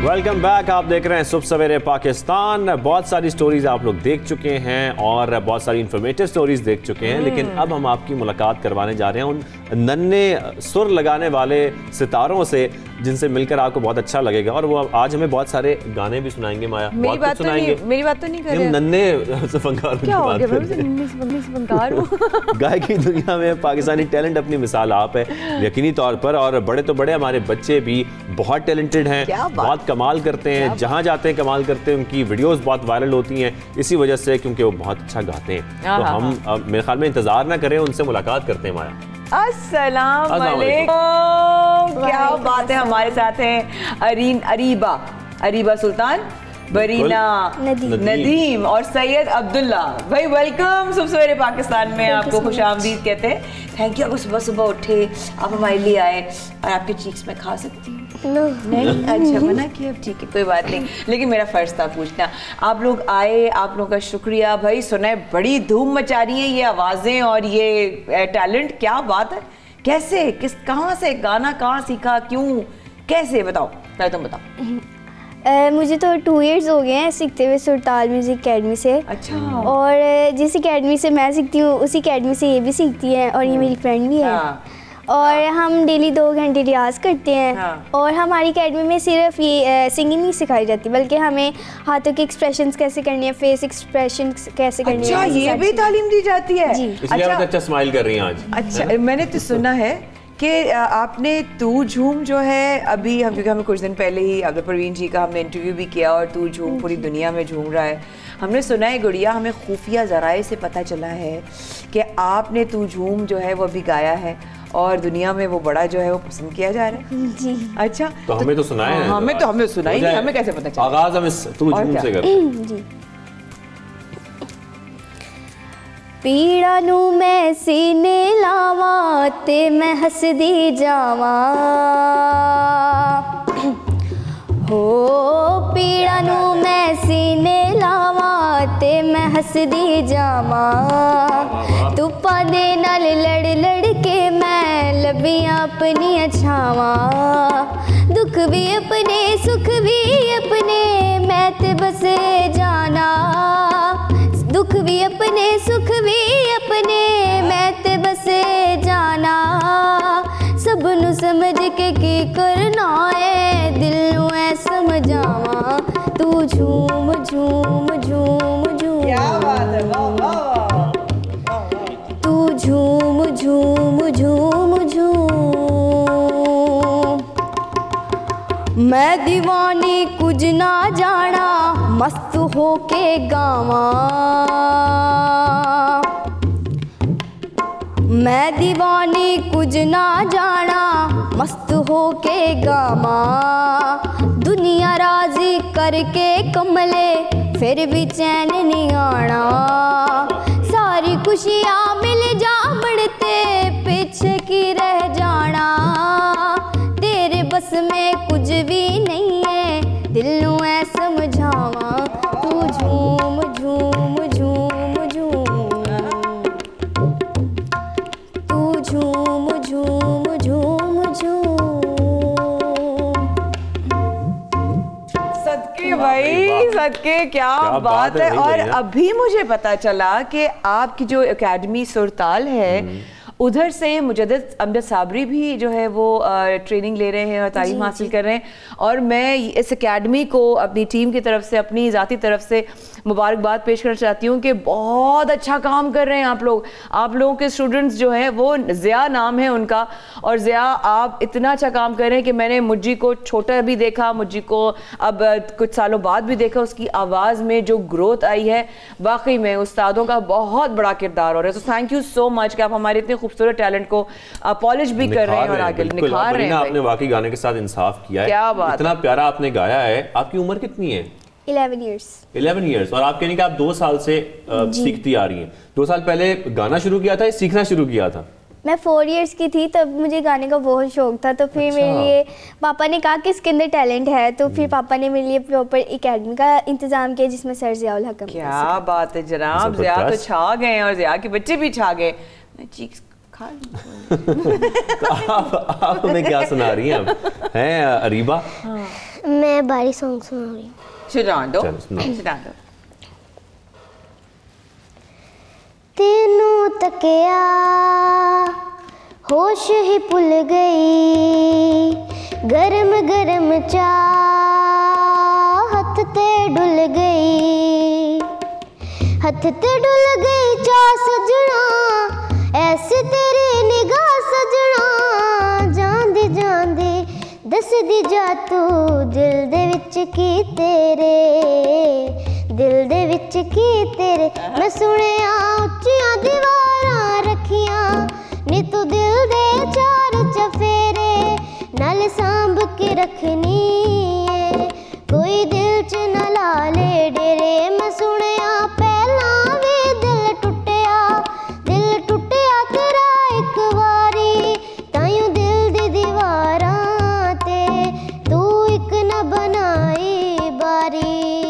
Welcome back. आप देख रहे हैं सुबह सवेरे पाकिस्तान। बहुत सारी स्टोरीज आप लोग देख चुके हैं और बहुत सारी इंफॉर्मेटिव स्टोरीज देख चुके हैं, लेकिन अब हम आपकी मुलाकात करवाने जा रहे हैं उन नन्हे सुर लगाने वाले सितारों से जिनसे मिलकर आपको बहुत अच्छा लगेगा। और वो आज हमें बहुत सारे गाने भी सुनाएंगे। माया, मेरी बात तो नहीं, मेरी बात तो नहीं कर रहे। नन्हे फंकारों की बात कर गायकी दुनिया में पाकिस्तानी टैलेंट अपनी मिसाल आप है यकीनी तौर पर, और बड़े तो बड़े हमारे बच्चे भी बहुत टैलेंटेड हैं, बहुत कमाल करते हैं, जहाँ जाते हैं कमाल करते हैं। उनकी वीडियोस बहुत वायरल होती हैं इसी वजह से, क्योंकि वो बहुत अच्छा गाते हैं। तो हम मेरे ख्याल में इंतजार ना करें, उनसे मुलाकात करते हैं। माया, अस्सलाम वालेकुम। क्या बात है, हमारे साथ हैं अरीन अरीबा अरीबा सुल्तान, बरीना नदीम, नदीम और सैयद अब्दुल्ला। भाई वेलकम सुबह सवेरे पाकिस्तान में, आपको खुशामदीद कहते हैं। थैंक यू, आपको सुबह सुबह उठे, आप हमारे लिए आए और आपके चीक्स में खा सकती हूँ। No. नहीं, अच्छा मना किया, ठीक है कोई बात नहीं, लेकिन मेरा फर्ज था पूछना। आप लोग आए, आप लोगों का शुक्रिया। भाई सुनाए, बड़ी धूम मचा रही है ये आवाज़ें और ये टैलेंट, क्या बात है। कैसे, किस, कहाँ से गाना, कहाँ सीखा, क्यों, कैसे, बताओ, पहले तुम बताओ। Uh, मुझे तो टू इयर्स हो गए हैं सीखते हुए सुरताल म्यूज़िक अकेडमी से। अच्छा। और जिस अकेडमी से मैं सीखती हूँ उसी अकेडमी से ये भी सीखती है और ये मेरी फ्रेंड भी है। हाँ। और हाँ। हम डेली दो घंटे रियाज करते हैं। हाँ। और हमारी अकेडमी में सिर्फ ये सिंगिंग नहीं सिखाई जाती, बल्कि हमें हाथों के एक्सप्रेशंस कैसे करनी है, फेस एक्सप्रेशन कैसे करनी है। अच्छा, ये भी तालीम दी जाती है। जी। इसलिए आप अच्छा स्माइल कर रही हैं आज। अच्छा, मैंने तो सुना है कि आपने तू झूम जो है अभी हम, क्योंकि हमें कुछ दिन पहले ही अब्दुल परवीन जी का हमने इंटरव्यू भी किया और तू झूम पूरी दुनिया में झूम रहा है। हमने सुना है गुड़िया, हमें खुफिया ज़राए से पता चला है कि आपने तू झूम जो है वो अभी गाया है और दुनिया में वो बड़ा जो है वो पसंद किया जा रहा है। जी। अच्छा, तो हमें तो सुनाया है। हमें तो हमें सुनाई नहीं, हमें कैसे पता चला। आगाज हम इस तू झूम से करते हैं। जी। पीड़ा नू मैं सीने लावा ते मैं हसदी जावा, हो पीड़ा नू मैं सीने लावा ते मैं हसदी जावा, तुप्पा दे नाल लड़ लड़ के मैं लबियां अपनी छावा, दुख भी अपने सुख भी अपने मैं ते बसे जाना, दुख भी अपने सुख भी अपने मैं ते बसे जाना, सबनू समझ के की करना है दिल नू ऐ समझावा, तू झूम झूम झूम झूम, क्या बात है, वाह वाह, तू झूम झूम झूम झूम, मैं दीवानी कुछ ना जाना मस्त होके गावा, मैं दीवानी कुछ ना जाना मस्त होके गावा, दुनिया राजी करके कमले फिर भी चैन नहीं आना, सारी खुशियाँ मिल जा बढ़ते पीछे की रह जाना, तेरे बस में कुछ भी नहीं है दिल नू ऐ समझावा, तू झूम झूम झूम झूम, तू झूम झूम झूम झूम। सदके भाई, सदके, क्या, क्या बात, बात है। और अभी मुझे पता चला कि आपकी जो एकेडमी सुरताल है उधर से मुजद्दिद अमजद साबरी भी जो है वो ट्रेनिंग ले रहे हैं और तालीम हासिल कर रहे हैं, और मैं इस एकेडमी को अपनी टीम की तरफ से, अपनी ज़ाती तरफ से मुबारकबाद पेश करना चाहती हूँ कि बहुत अच्छा काम कर रहे हैं आप लोग। आप लोगों के स्टूडेंट्स जो हैं वो ज़िया नाम है उनका, और ज़िया आप इतना अच्छा काम कर रहे हैं कि मैंने मुज्जी को छोटा भी देखा, मुज्जी को अब कुछ सालों बाद भी देखा, उसकी आवाज़ में जो ग्रोथ आई है वाकई में उस्तादों का बहुत बड़ा किरदार हो रहा है। तो थैंक यू सो मच कि आप हमारे इतने खूबसूरत टैलेंट को पॉलिश भी कर रहे हैं और आगे निखार रहे हैं। आपने वाकई गाने के साथ इंसाफ किया है, क्या बात, इतना प्यारा आपने गाया है। आपकी उम्र कितनी है? Eleven years. Eleven years. और आप कहने कि आप दो साल से सीखती आ रही हैं। दो साल पहले गाना शुरू किया था या सीखना शुरू किया था? मैं फोर इयर्स की थी तब मुझे गाने का बहुत शौक था, तो फिर अच्छा। मेरे लिए पापा ने कहा कि इसके अंदर टैलेंट है, तो फिर पापा ने मेरे लिए प्रॉपर एकेडमी का इंतजाम किया जिसमें सर ज़ियाउल हकम। क्या बात है जनाब, ज़िया तो छा गए और ज़िया के बच्चे भी छा गए। मैं चीक्स खा तो आप आप हमें क्या सुना रही हैं अब? हैं अरीबा? हाँ। मैं बारी सॉन्ग सुना रही हूँ। सुना दो, सुना दो। तेनू तकिया होश ही भुल गई, गरम गरम चाह हथ ते डुल गई, हथ ते डुल गई चाह सजना, ऐसे तेरी निगाह सजना, जांदी जांदी दसदी जा तू दिल दे विच की तेरे, दिल दे विच की तेरे। मैं सुनिया उच्चियां दीवारां रखियां नी तू दिल दे चार चफेरे, नाल सांभ के रखनी है कोई दिल च न ला ले डेरे। मैं सुनिया पहला भी दिल टुटिया, दिल टुटिया तेरा एक वारी, ताइयों दिल दी दीवारां ते तू एक न बनाई बारी।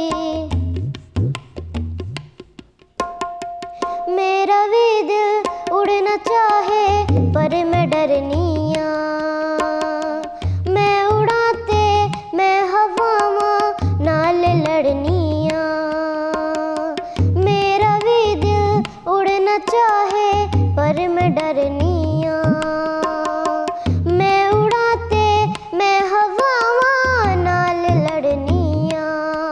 मेरा भी दिल उड़ना चाहे पर मैं डरनिया, मैं उड़ाते मैं हवावां नाल लड़निया। मेरा भी दिल उड़ना चाहे पर मैं डरनिया, मैं उड़ाते मैं हवावां नाल लड़निया।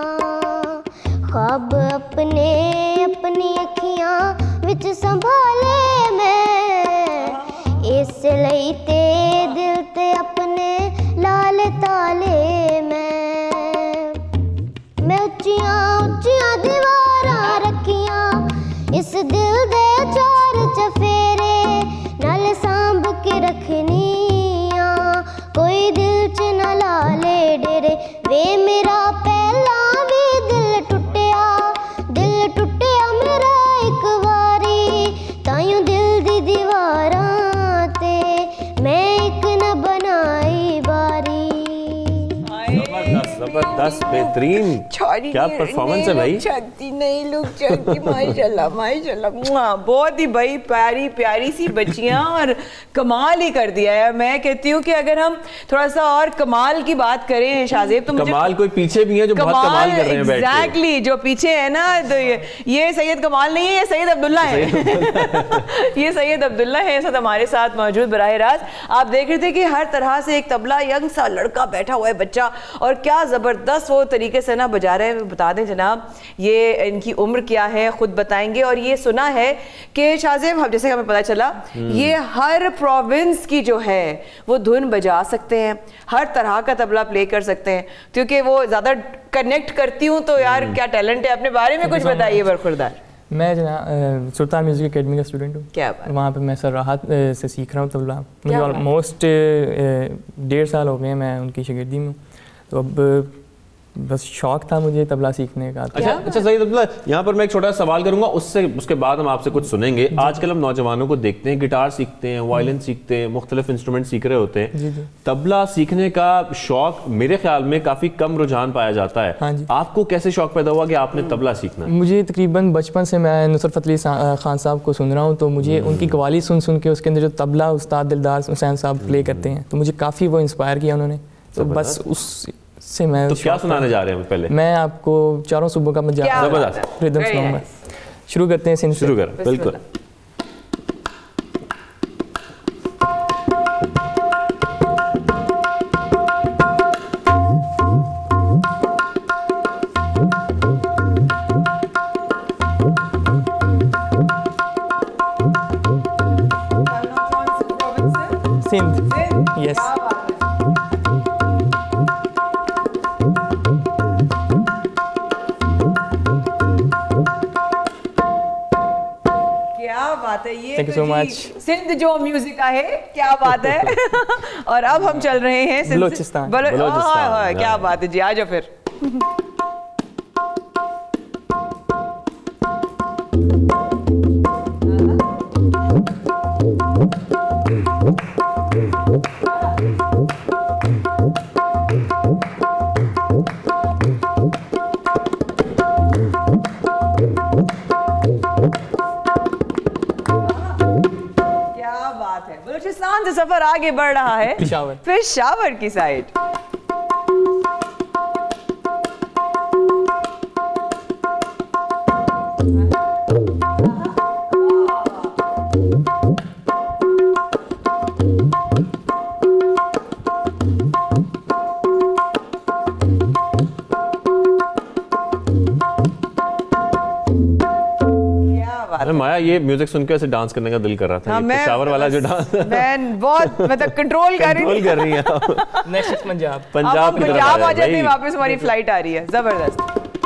ख्वाब अपने अपनी अखियां विच संभाले मैं, इसलिए ते दिल ते अपने लाल ताले मैं। मैं उच्चियां उच्चियां दीवारां रखियां इस दिल दे चार चफेरे, नाल सांभ के रखनिया कोई दिल च न ला ले डेरे। वे मेरा पहला भी दिल टुटिया, दिल टुटिया मेरा एक वारी, ताइयों दिल दी दीवारां ते मैं एक न बनाई बारी। जबरदस्त जबरदस्त बेहतरीन, क्या परफॉर्मेंस है भाई। चलती नहीं लोग चलती, माशाल्लाह माशाल्लाह, बहुत ही भाई प्यारी प्यारी सी बच्चियां और कमाल ही कर दिया है। मैं कहती हूँ कि अगर हम थोड़ा सा और कमाल की बात करें शाहजेब, तो कमाल कोई पीछे भी है जो बहुत कमाल कर रहे हैं बैठ के। एग्जैक्टली, जो पीछे है ना, तो ये, ये सैयद कमाल नहीं है, ये सैयद अब्दुल्ला है। ये सैयद अब्दुल्ला है, साथ हमारे साथ मौजूद बराह रास्त। आप देख रहे थे कि हर तरह से एक तबला यंग सा लड़का बैठा हुआ है, बच्चा, और क्या ज़बरदस्त वो तरीके से ना बजा रहे हैं। बता दें जनाब, ये इनकी उम्र क्या है खुद बताएंगे। और ये सुना है कि शाहजेब, हम जैसे हमें पता चला, ये हर प्रोविंस की जो है वो धुन बजा सकते हैं, हर तरह का तबला प्ले कर सकते हैं। क्योंकि वो ज़्यादा कनेक्ट करती हूँ तो यार क्या टैलेंट है, अपने बारे में कुछ बताइए बरखुरदार। मैं जना सुल्तान म्यूज़िक अकेडमी का स्टूडेंट हूँ। क्या बात। वहाँ पे मैं सर राहत से सीख रहा हूँ तबला। मुझे ऑलमोस्ट डेढ़ साल हो गए मैं उनकी शागिर्दी में। तो अब बस शौक था मुझे तबला सीखने का। अच्छा अच्छा सही अब्दुल्ला, यहाँ पर मैं एक छोटा सवाल करूंगा, उससे उसके बाद हम आपसे कुछ सुनेंगे। आजकल हम नौजवानों को देखते हैं गिटार सीखते हैं, वायलिन सीखते हैं, मुख्तलिफ इंस्ट्रूमेंट सीख रहे होते हैं। जी जी। तबला सीखने का शौक मेरे ख्याल में काफ़ी कम रुझान पाया जाता है। हाँ जी। आपको कैसे शौक पैदा हुआ कि आपने तबला सीखना? मुझे तकरीबन बचपन से मैं नुसरत फतेह अली खान साहब को सुन रहा हूँ, तो मुझे उनकी कवाली सुन सुन के उसके अंदर जो तबला उस्ताद दिलदार हुसैन साहब प्ले करते हैं, तो मुझे काफ़ी वो इंस्पायर किया उन्होंने। तो बस उस से मैं तो क्या सुनाने जा रहे हैं पहले? मैं आपको चारों सुबह का मजा रिदम सुनाऊंगा। शुरू करते हैं सिंध। शुरू कर, बिल्कुल। Sindh, yes. Thank you so much. Sindh जो म्यूजिक है, क्या बात है। और अब हम चल रहे हैं बलोचिस्तान। बलोचिस्तान, क्या बात है जी, आ जाओ फिर। बात है। बलूचिस्तान से सफर आगे बढ़ रहा है पेशावर पेशावर की साइड। अरे माया, ये म्यूजिक सुन के ऐसे डांस करने का दिल कर रहा था। हाँ, ये पेशावर वाला जो डांस मैं बहुत मतलब कंट्रोल कर रही कंट्रोल कर रही हैं। नेक्स्ट पंजाब पंजाब की तरफ पंजाब आ जाते, वापस हमारी फ्लाइट आ रही है जबरदस्त।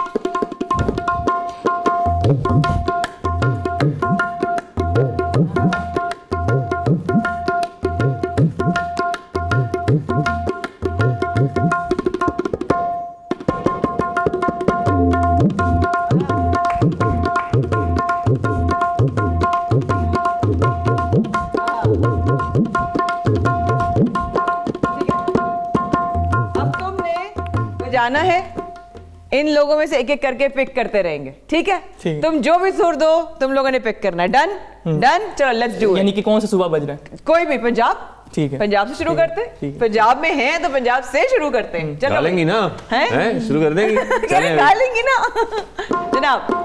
जाना है, इन लोगों में से एक एक करके पिक करते रहेंगे, ठीक है? तुम जो भी सुर दो तुम लोगों ने पिक करना है। डन डन, चलो लेट्स डू इट। यानी कि कौन सा सूबा बज रहा है? कोई भी। पंजाब, ठीक है, पंजाब से शुरू करते हैं। पंजाब में हैं तो पंजाब से शुरू करते हैं। चलो गालेंगी ना? हैं? हैं? शुरू कर देंगी? चलें गालेंगी ना जनाब।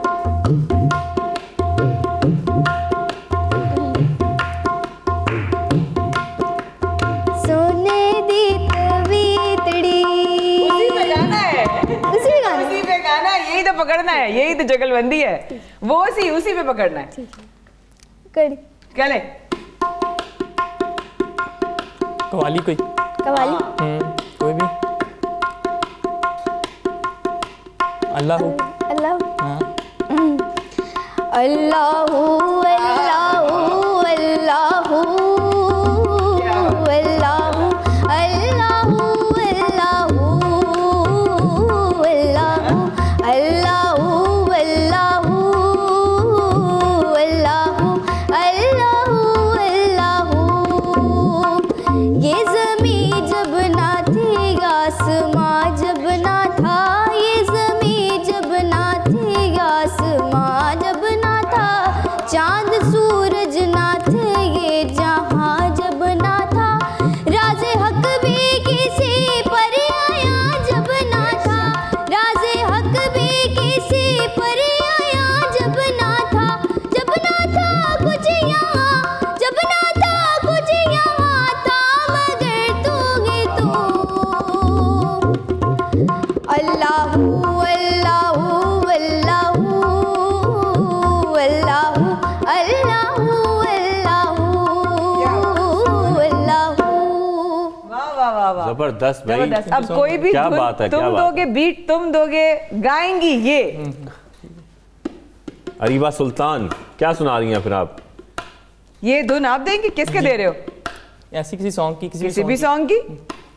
यही तो पकड़ना है, यही तो जगलबंदी है। वो उसी उसी पे पकड़ना है। कले कवाली कोई कवाली हम्म कोई भी। अल्लाह अल्लाह हाँ अल्लाह जबरदस्त भाई। जबरदस्त। अब कोई भी क्या बात है, तुम क्या दोगे बीट, तुम दोगे, गाएंगी ये। अरीबा सुल्तान क्या सुना रही हैं फिर आप? ये धुन आप देंगे, किसके दे रहे हो? ऐसी किसी सॉन्ग की, किसी, किसी भी सॉन्ग की।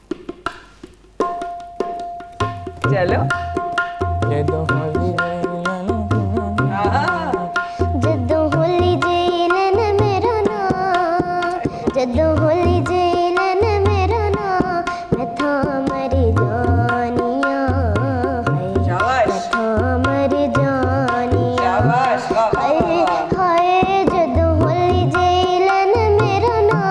चलो जदों होली जेलन मेरा ना, जदों होली जेलन मेरा ना, मैं था मरी जानिया है, मैं था मरी जानिया हाय हाय, जदों होली जेलन मेरा ना,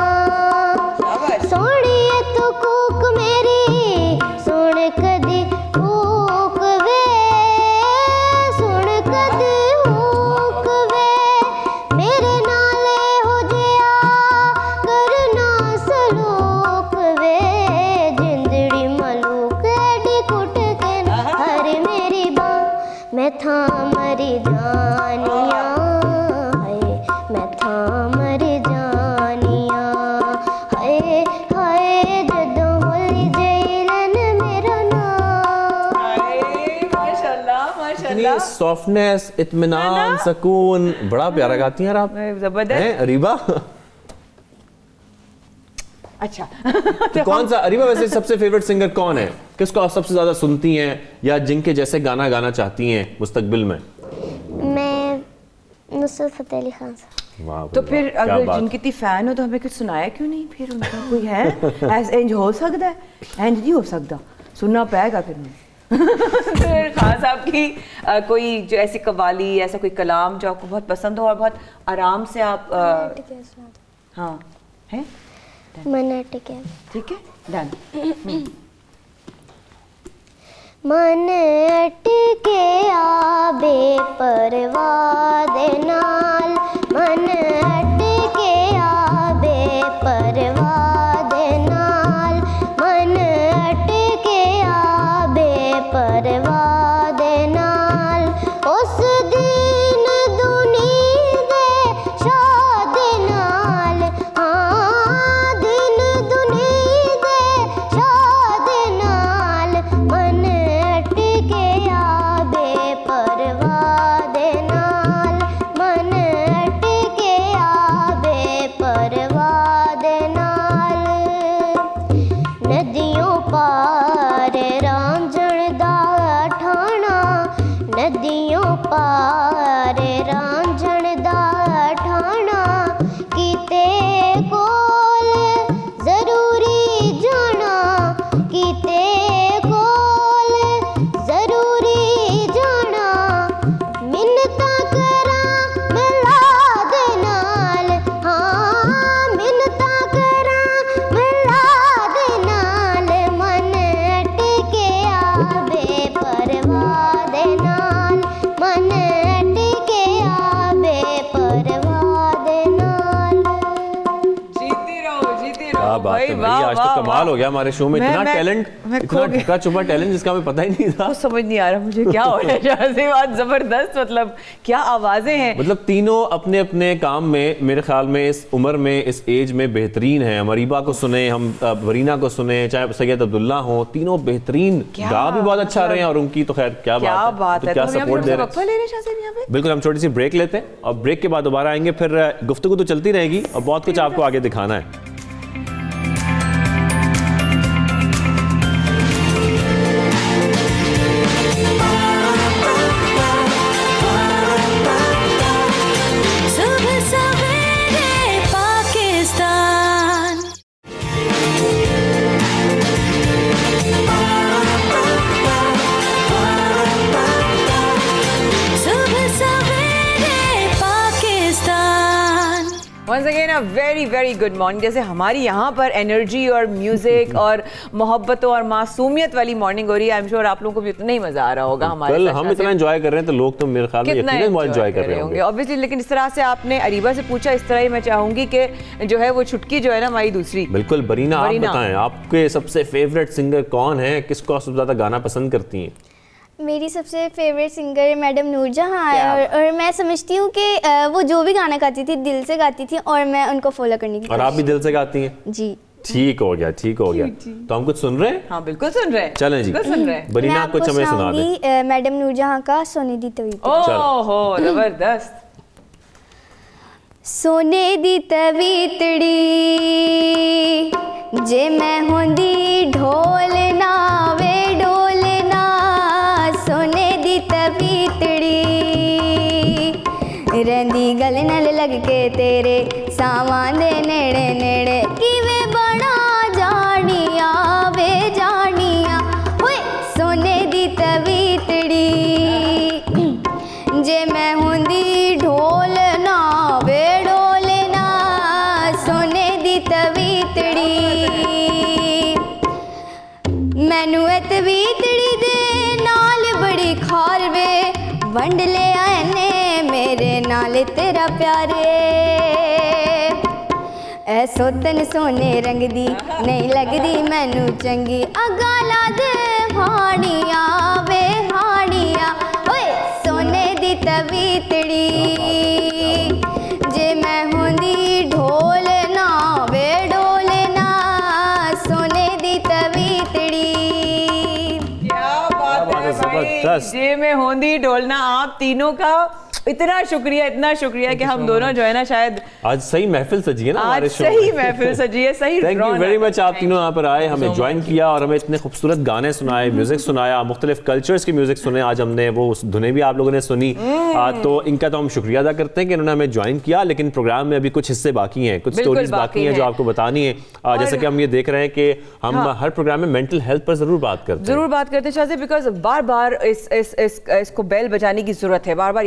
सोनिए तो कूक मेरी सुन कदी कूक वे, सुन कदी कूक वे, मेरे नाले हो जिया करना सलूक वे, जिंदड़ी मलूक एडी कुट के हर मेरी बाँ, मैं था मरी जानिया है, मैं था मरी जानिया हाय हाय, जदों होली जेलन मेरा ना। माशाल्लाह माशाल्लाह, सॉफ्टनेस, इत्मीनान, सुकून, बड़ा प्यारा गाती हैं आप। जबरदस्त हैं अरीबा? अच्छा तो कौन सा अरीबा वैसे सबसे फेवरेट सिंगर कौन है, किसको आप सबसे ज्यादा सुनती हैं या जिनके जैसे गाना गाना चाहती हैं मुस्तकबिल में? मैं नुसरत फतेह अली खान साहब। वाह तो फिर अगर जिनकी इतनी फैन हो तो हमें कुछ सुनाया क्यों नहीं फिर उनका? कोई है ऐसा इंज हो सकता है? इंज नहीं हो सकता, सुनना पाएगा फिर हमें। खान साहब की आ, कोई जो ऐसी कवाली, ऐसा कोई कलाम जो आपको बहुत पसंद हो और बहुत आराम से आप आ, हाँ है मन अटके। ठीक है डन। मन अटके आबे परवाह दे नाल, मन अटके आबे परवाह दे नाल, मन अटके आबे परवाह दे नाल, उस दिन दुनी दे शाद नाल, हाँ दिन दुनी दे शाद नाल, मन अटके आबे परवाह दे नाल, मन अटके आबे परवाह दे नाल, नदियों पार रांझण दा ठाणा, नदियों पार रांझण दा ठाणा, किते कोल जरूरी जाना, किते कोल जरूरी जाना, मिन्नता करा मिलाद नाल, हाँ मिन्नता करा मिलाद नाल, मन अटके आबे परवाह दे नाल, मन अटके आबे परवाह दे नाल। जीती रहो जीती रहो। क्या बात है भाई, आज तो कमाल हो गया हमारे शो में। इतना टैलेंट, इतना ढका छुपा टैलेंट जिसका हमें पता ही नहीं था। तो समझ नहीं आ रहा मुझे क्या हो रहा है। शाहज़ेबाद जबरदस्त, मतलब क्या आवाजें हैं। मतलब तीनों अपने अपने काम में मेरे ख्याल में इस उम्र में इस एज में बेहतरीन है। मरीबा को सुने, हम वरीना को सुने, चाहे सैयद अब्दुल्ला हो, तीनों बेहतरीन गा भी बहुत अच्छा रहे हैं और उनकी तो खैर क्या क्या बात बात है, है। क्या तो हम सपोर्ट दे रहे हैं। बिल्कुल, हम छोटी सी ब्रेक लेते हैं और ब्रेक के बाद दोबारा आएंगे। फिर गुफ्तगू तो चलती रहेगी और बहुत कुछ आपको आगे दिखाना है। सुबह सवेरे पाकिस्तान, सुबह सवेरे Pakistan. Once again a very very good morning। जैसे हमारी यहाँ पर एनर्जी और म्यूजिक और मोहब्बतों और मासूमियत वाली मॉर्निंग हो रही है, आई एम श्योर आप लोगों को भी उतना ही मजा आ रहा होगा हमारे कल साथ। हम इतना एंजॉय कर रहे हैं तो लोग तो मेरे ख्याल में यकीनन बहुत एंजॉय कर रहे होंगे ऑब्वियसली। लेकिन इस तरह से आपने अरीबा से पूछा, इस तरह ही मैं चाहूंगी कि जो है वो छुटकी जो है ना हमारी दूसरी। बिल्कुल बरीना, आप बताएं आपके सबसे फेवरेट सिंगर कौन है, किसको सबसे ज्यादा गाना पसंद करती हैं? मेरी सबसे फेवरेट सिंगर मैडम नूरजहां है और, और मैं समझती हूँ कि वो जो भी गाना गाती थी दिल से गाती थी और मैं उनको फॉलो करने की। और आप भी दिल से गाती हैं? जी ठीक हो गया, ठीक हो गया। तो हम कुछ सुन रहे हैं? हाँ बिल्कुल सुन रहे हैं। चलें जी, सुन रहे हैं। बरीना कुछ हमें सुना दे। मैडम नूरजहां का सोने दी तवीतड़ी। ओहो जबरदस्त। सोने दी तवीतड़ी जे मैं होंदी ढोल ना वे ढोल ना, सोने दी तवीतड़ी रंदी गल नल लग के तेरे सावां दे नेड़े नेड़े, किवे बड़ा जानिया वे जानिया, ओए सोने दी तवीतड़ी जे मैं होंदी ढोल ना वे ढोल ना, सोने दी तवीतड़ी मैनू ए तवीतड़ी दे नाल बड़ी खार वे, वंड ले आए ने मेरे नाल तेरा प्यारे, ऐ सोतन सोने रंग दी नहीं लगदी मैनू चंगी, अगा ला दे हानिया वे हानिया, ओए सोने दी तवीतड़ी जे मैं होंदी ढोल ना वे ढोल ना, सोने दी तवीतड़ी। क्या बात है भाई, जे में होंदी ढोलना। आप तीनों का इतना शुक्रिया, इतना शुक्रिया कि हम दोनों जो है ना शायद आज सही महफिल सजी है ना हमारे शो। सही महफिल सजी है, सही। थैंक यू वेरी मच, आप तीनों यहाँ पर आए, हमें ज्वाइन किया और हमें इतने खूबसूरत गाने सुनाए, म्यूजिक सुनाया, मुख्तलिफ कल्चर्स की म्यूजिक सुने। आज हमने वो धुनें भी आप लोगों ने सुनी, आ, तो इनका तो हम शुक्रिया अदा करते हैं कि इन्होंने हमें ज्वाइन किया। लेकिन प्रोग्राम में अभी कुछ हिस्से बाकी हैं, कुछ स्टोरीज बाकी हैं जो आपको बतानी है। जैसे कि हम ये देख रहे हैं कि हम हर प्रोग्राम में मेंटल हेल्थ पर जरूर बात करते हैं, जरूर बात करते हैं, बिकॉज बार बार इस इसको बेल बजाने की जरूरत है, बार बार याद दिहाने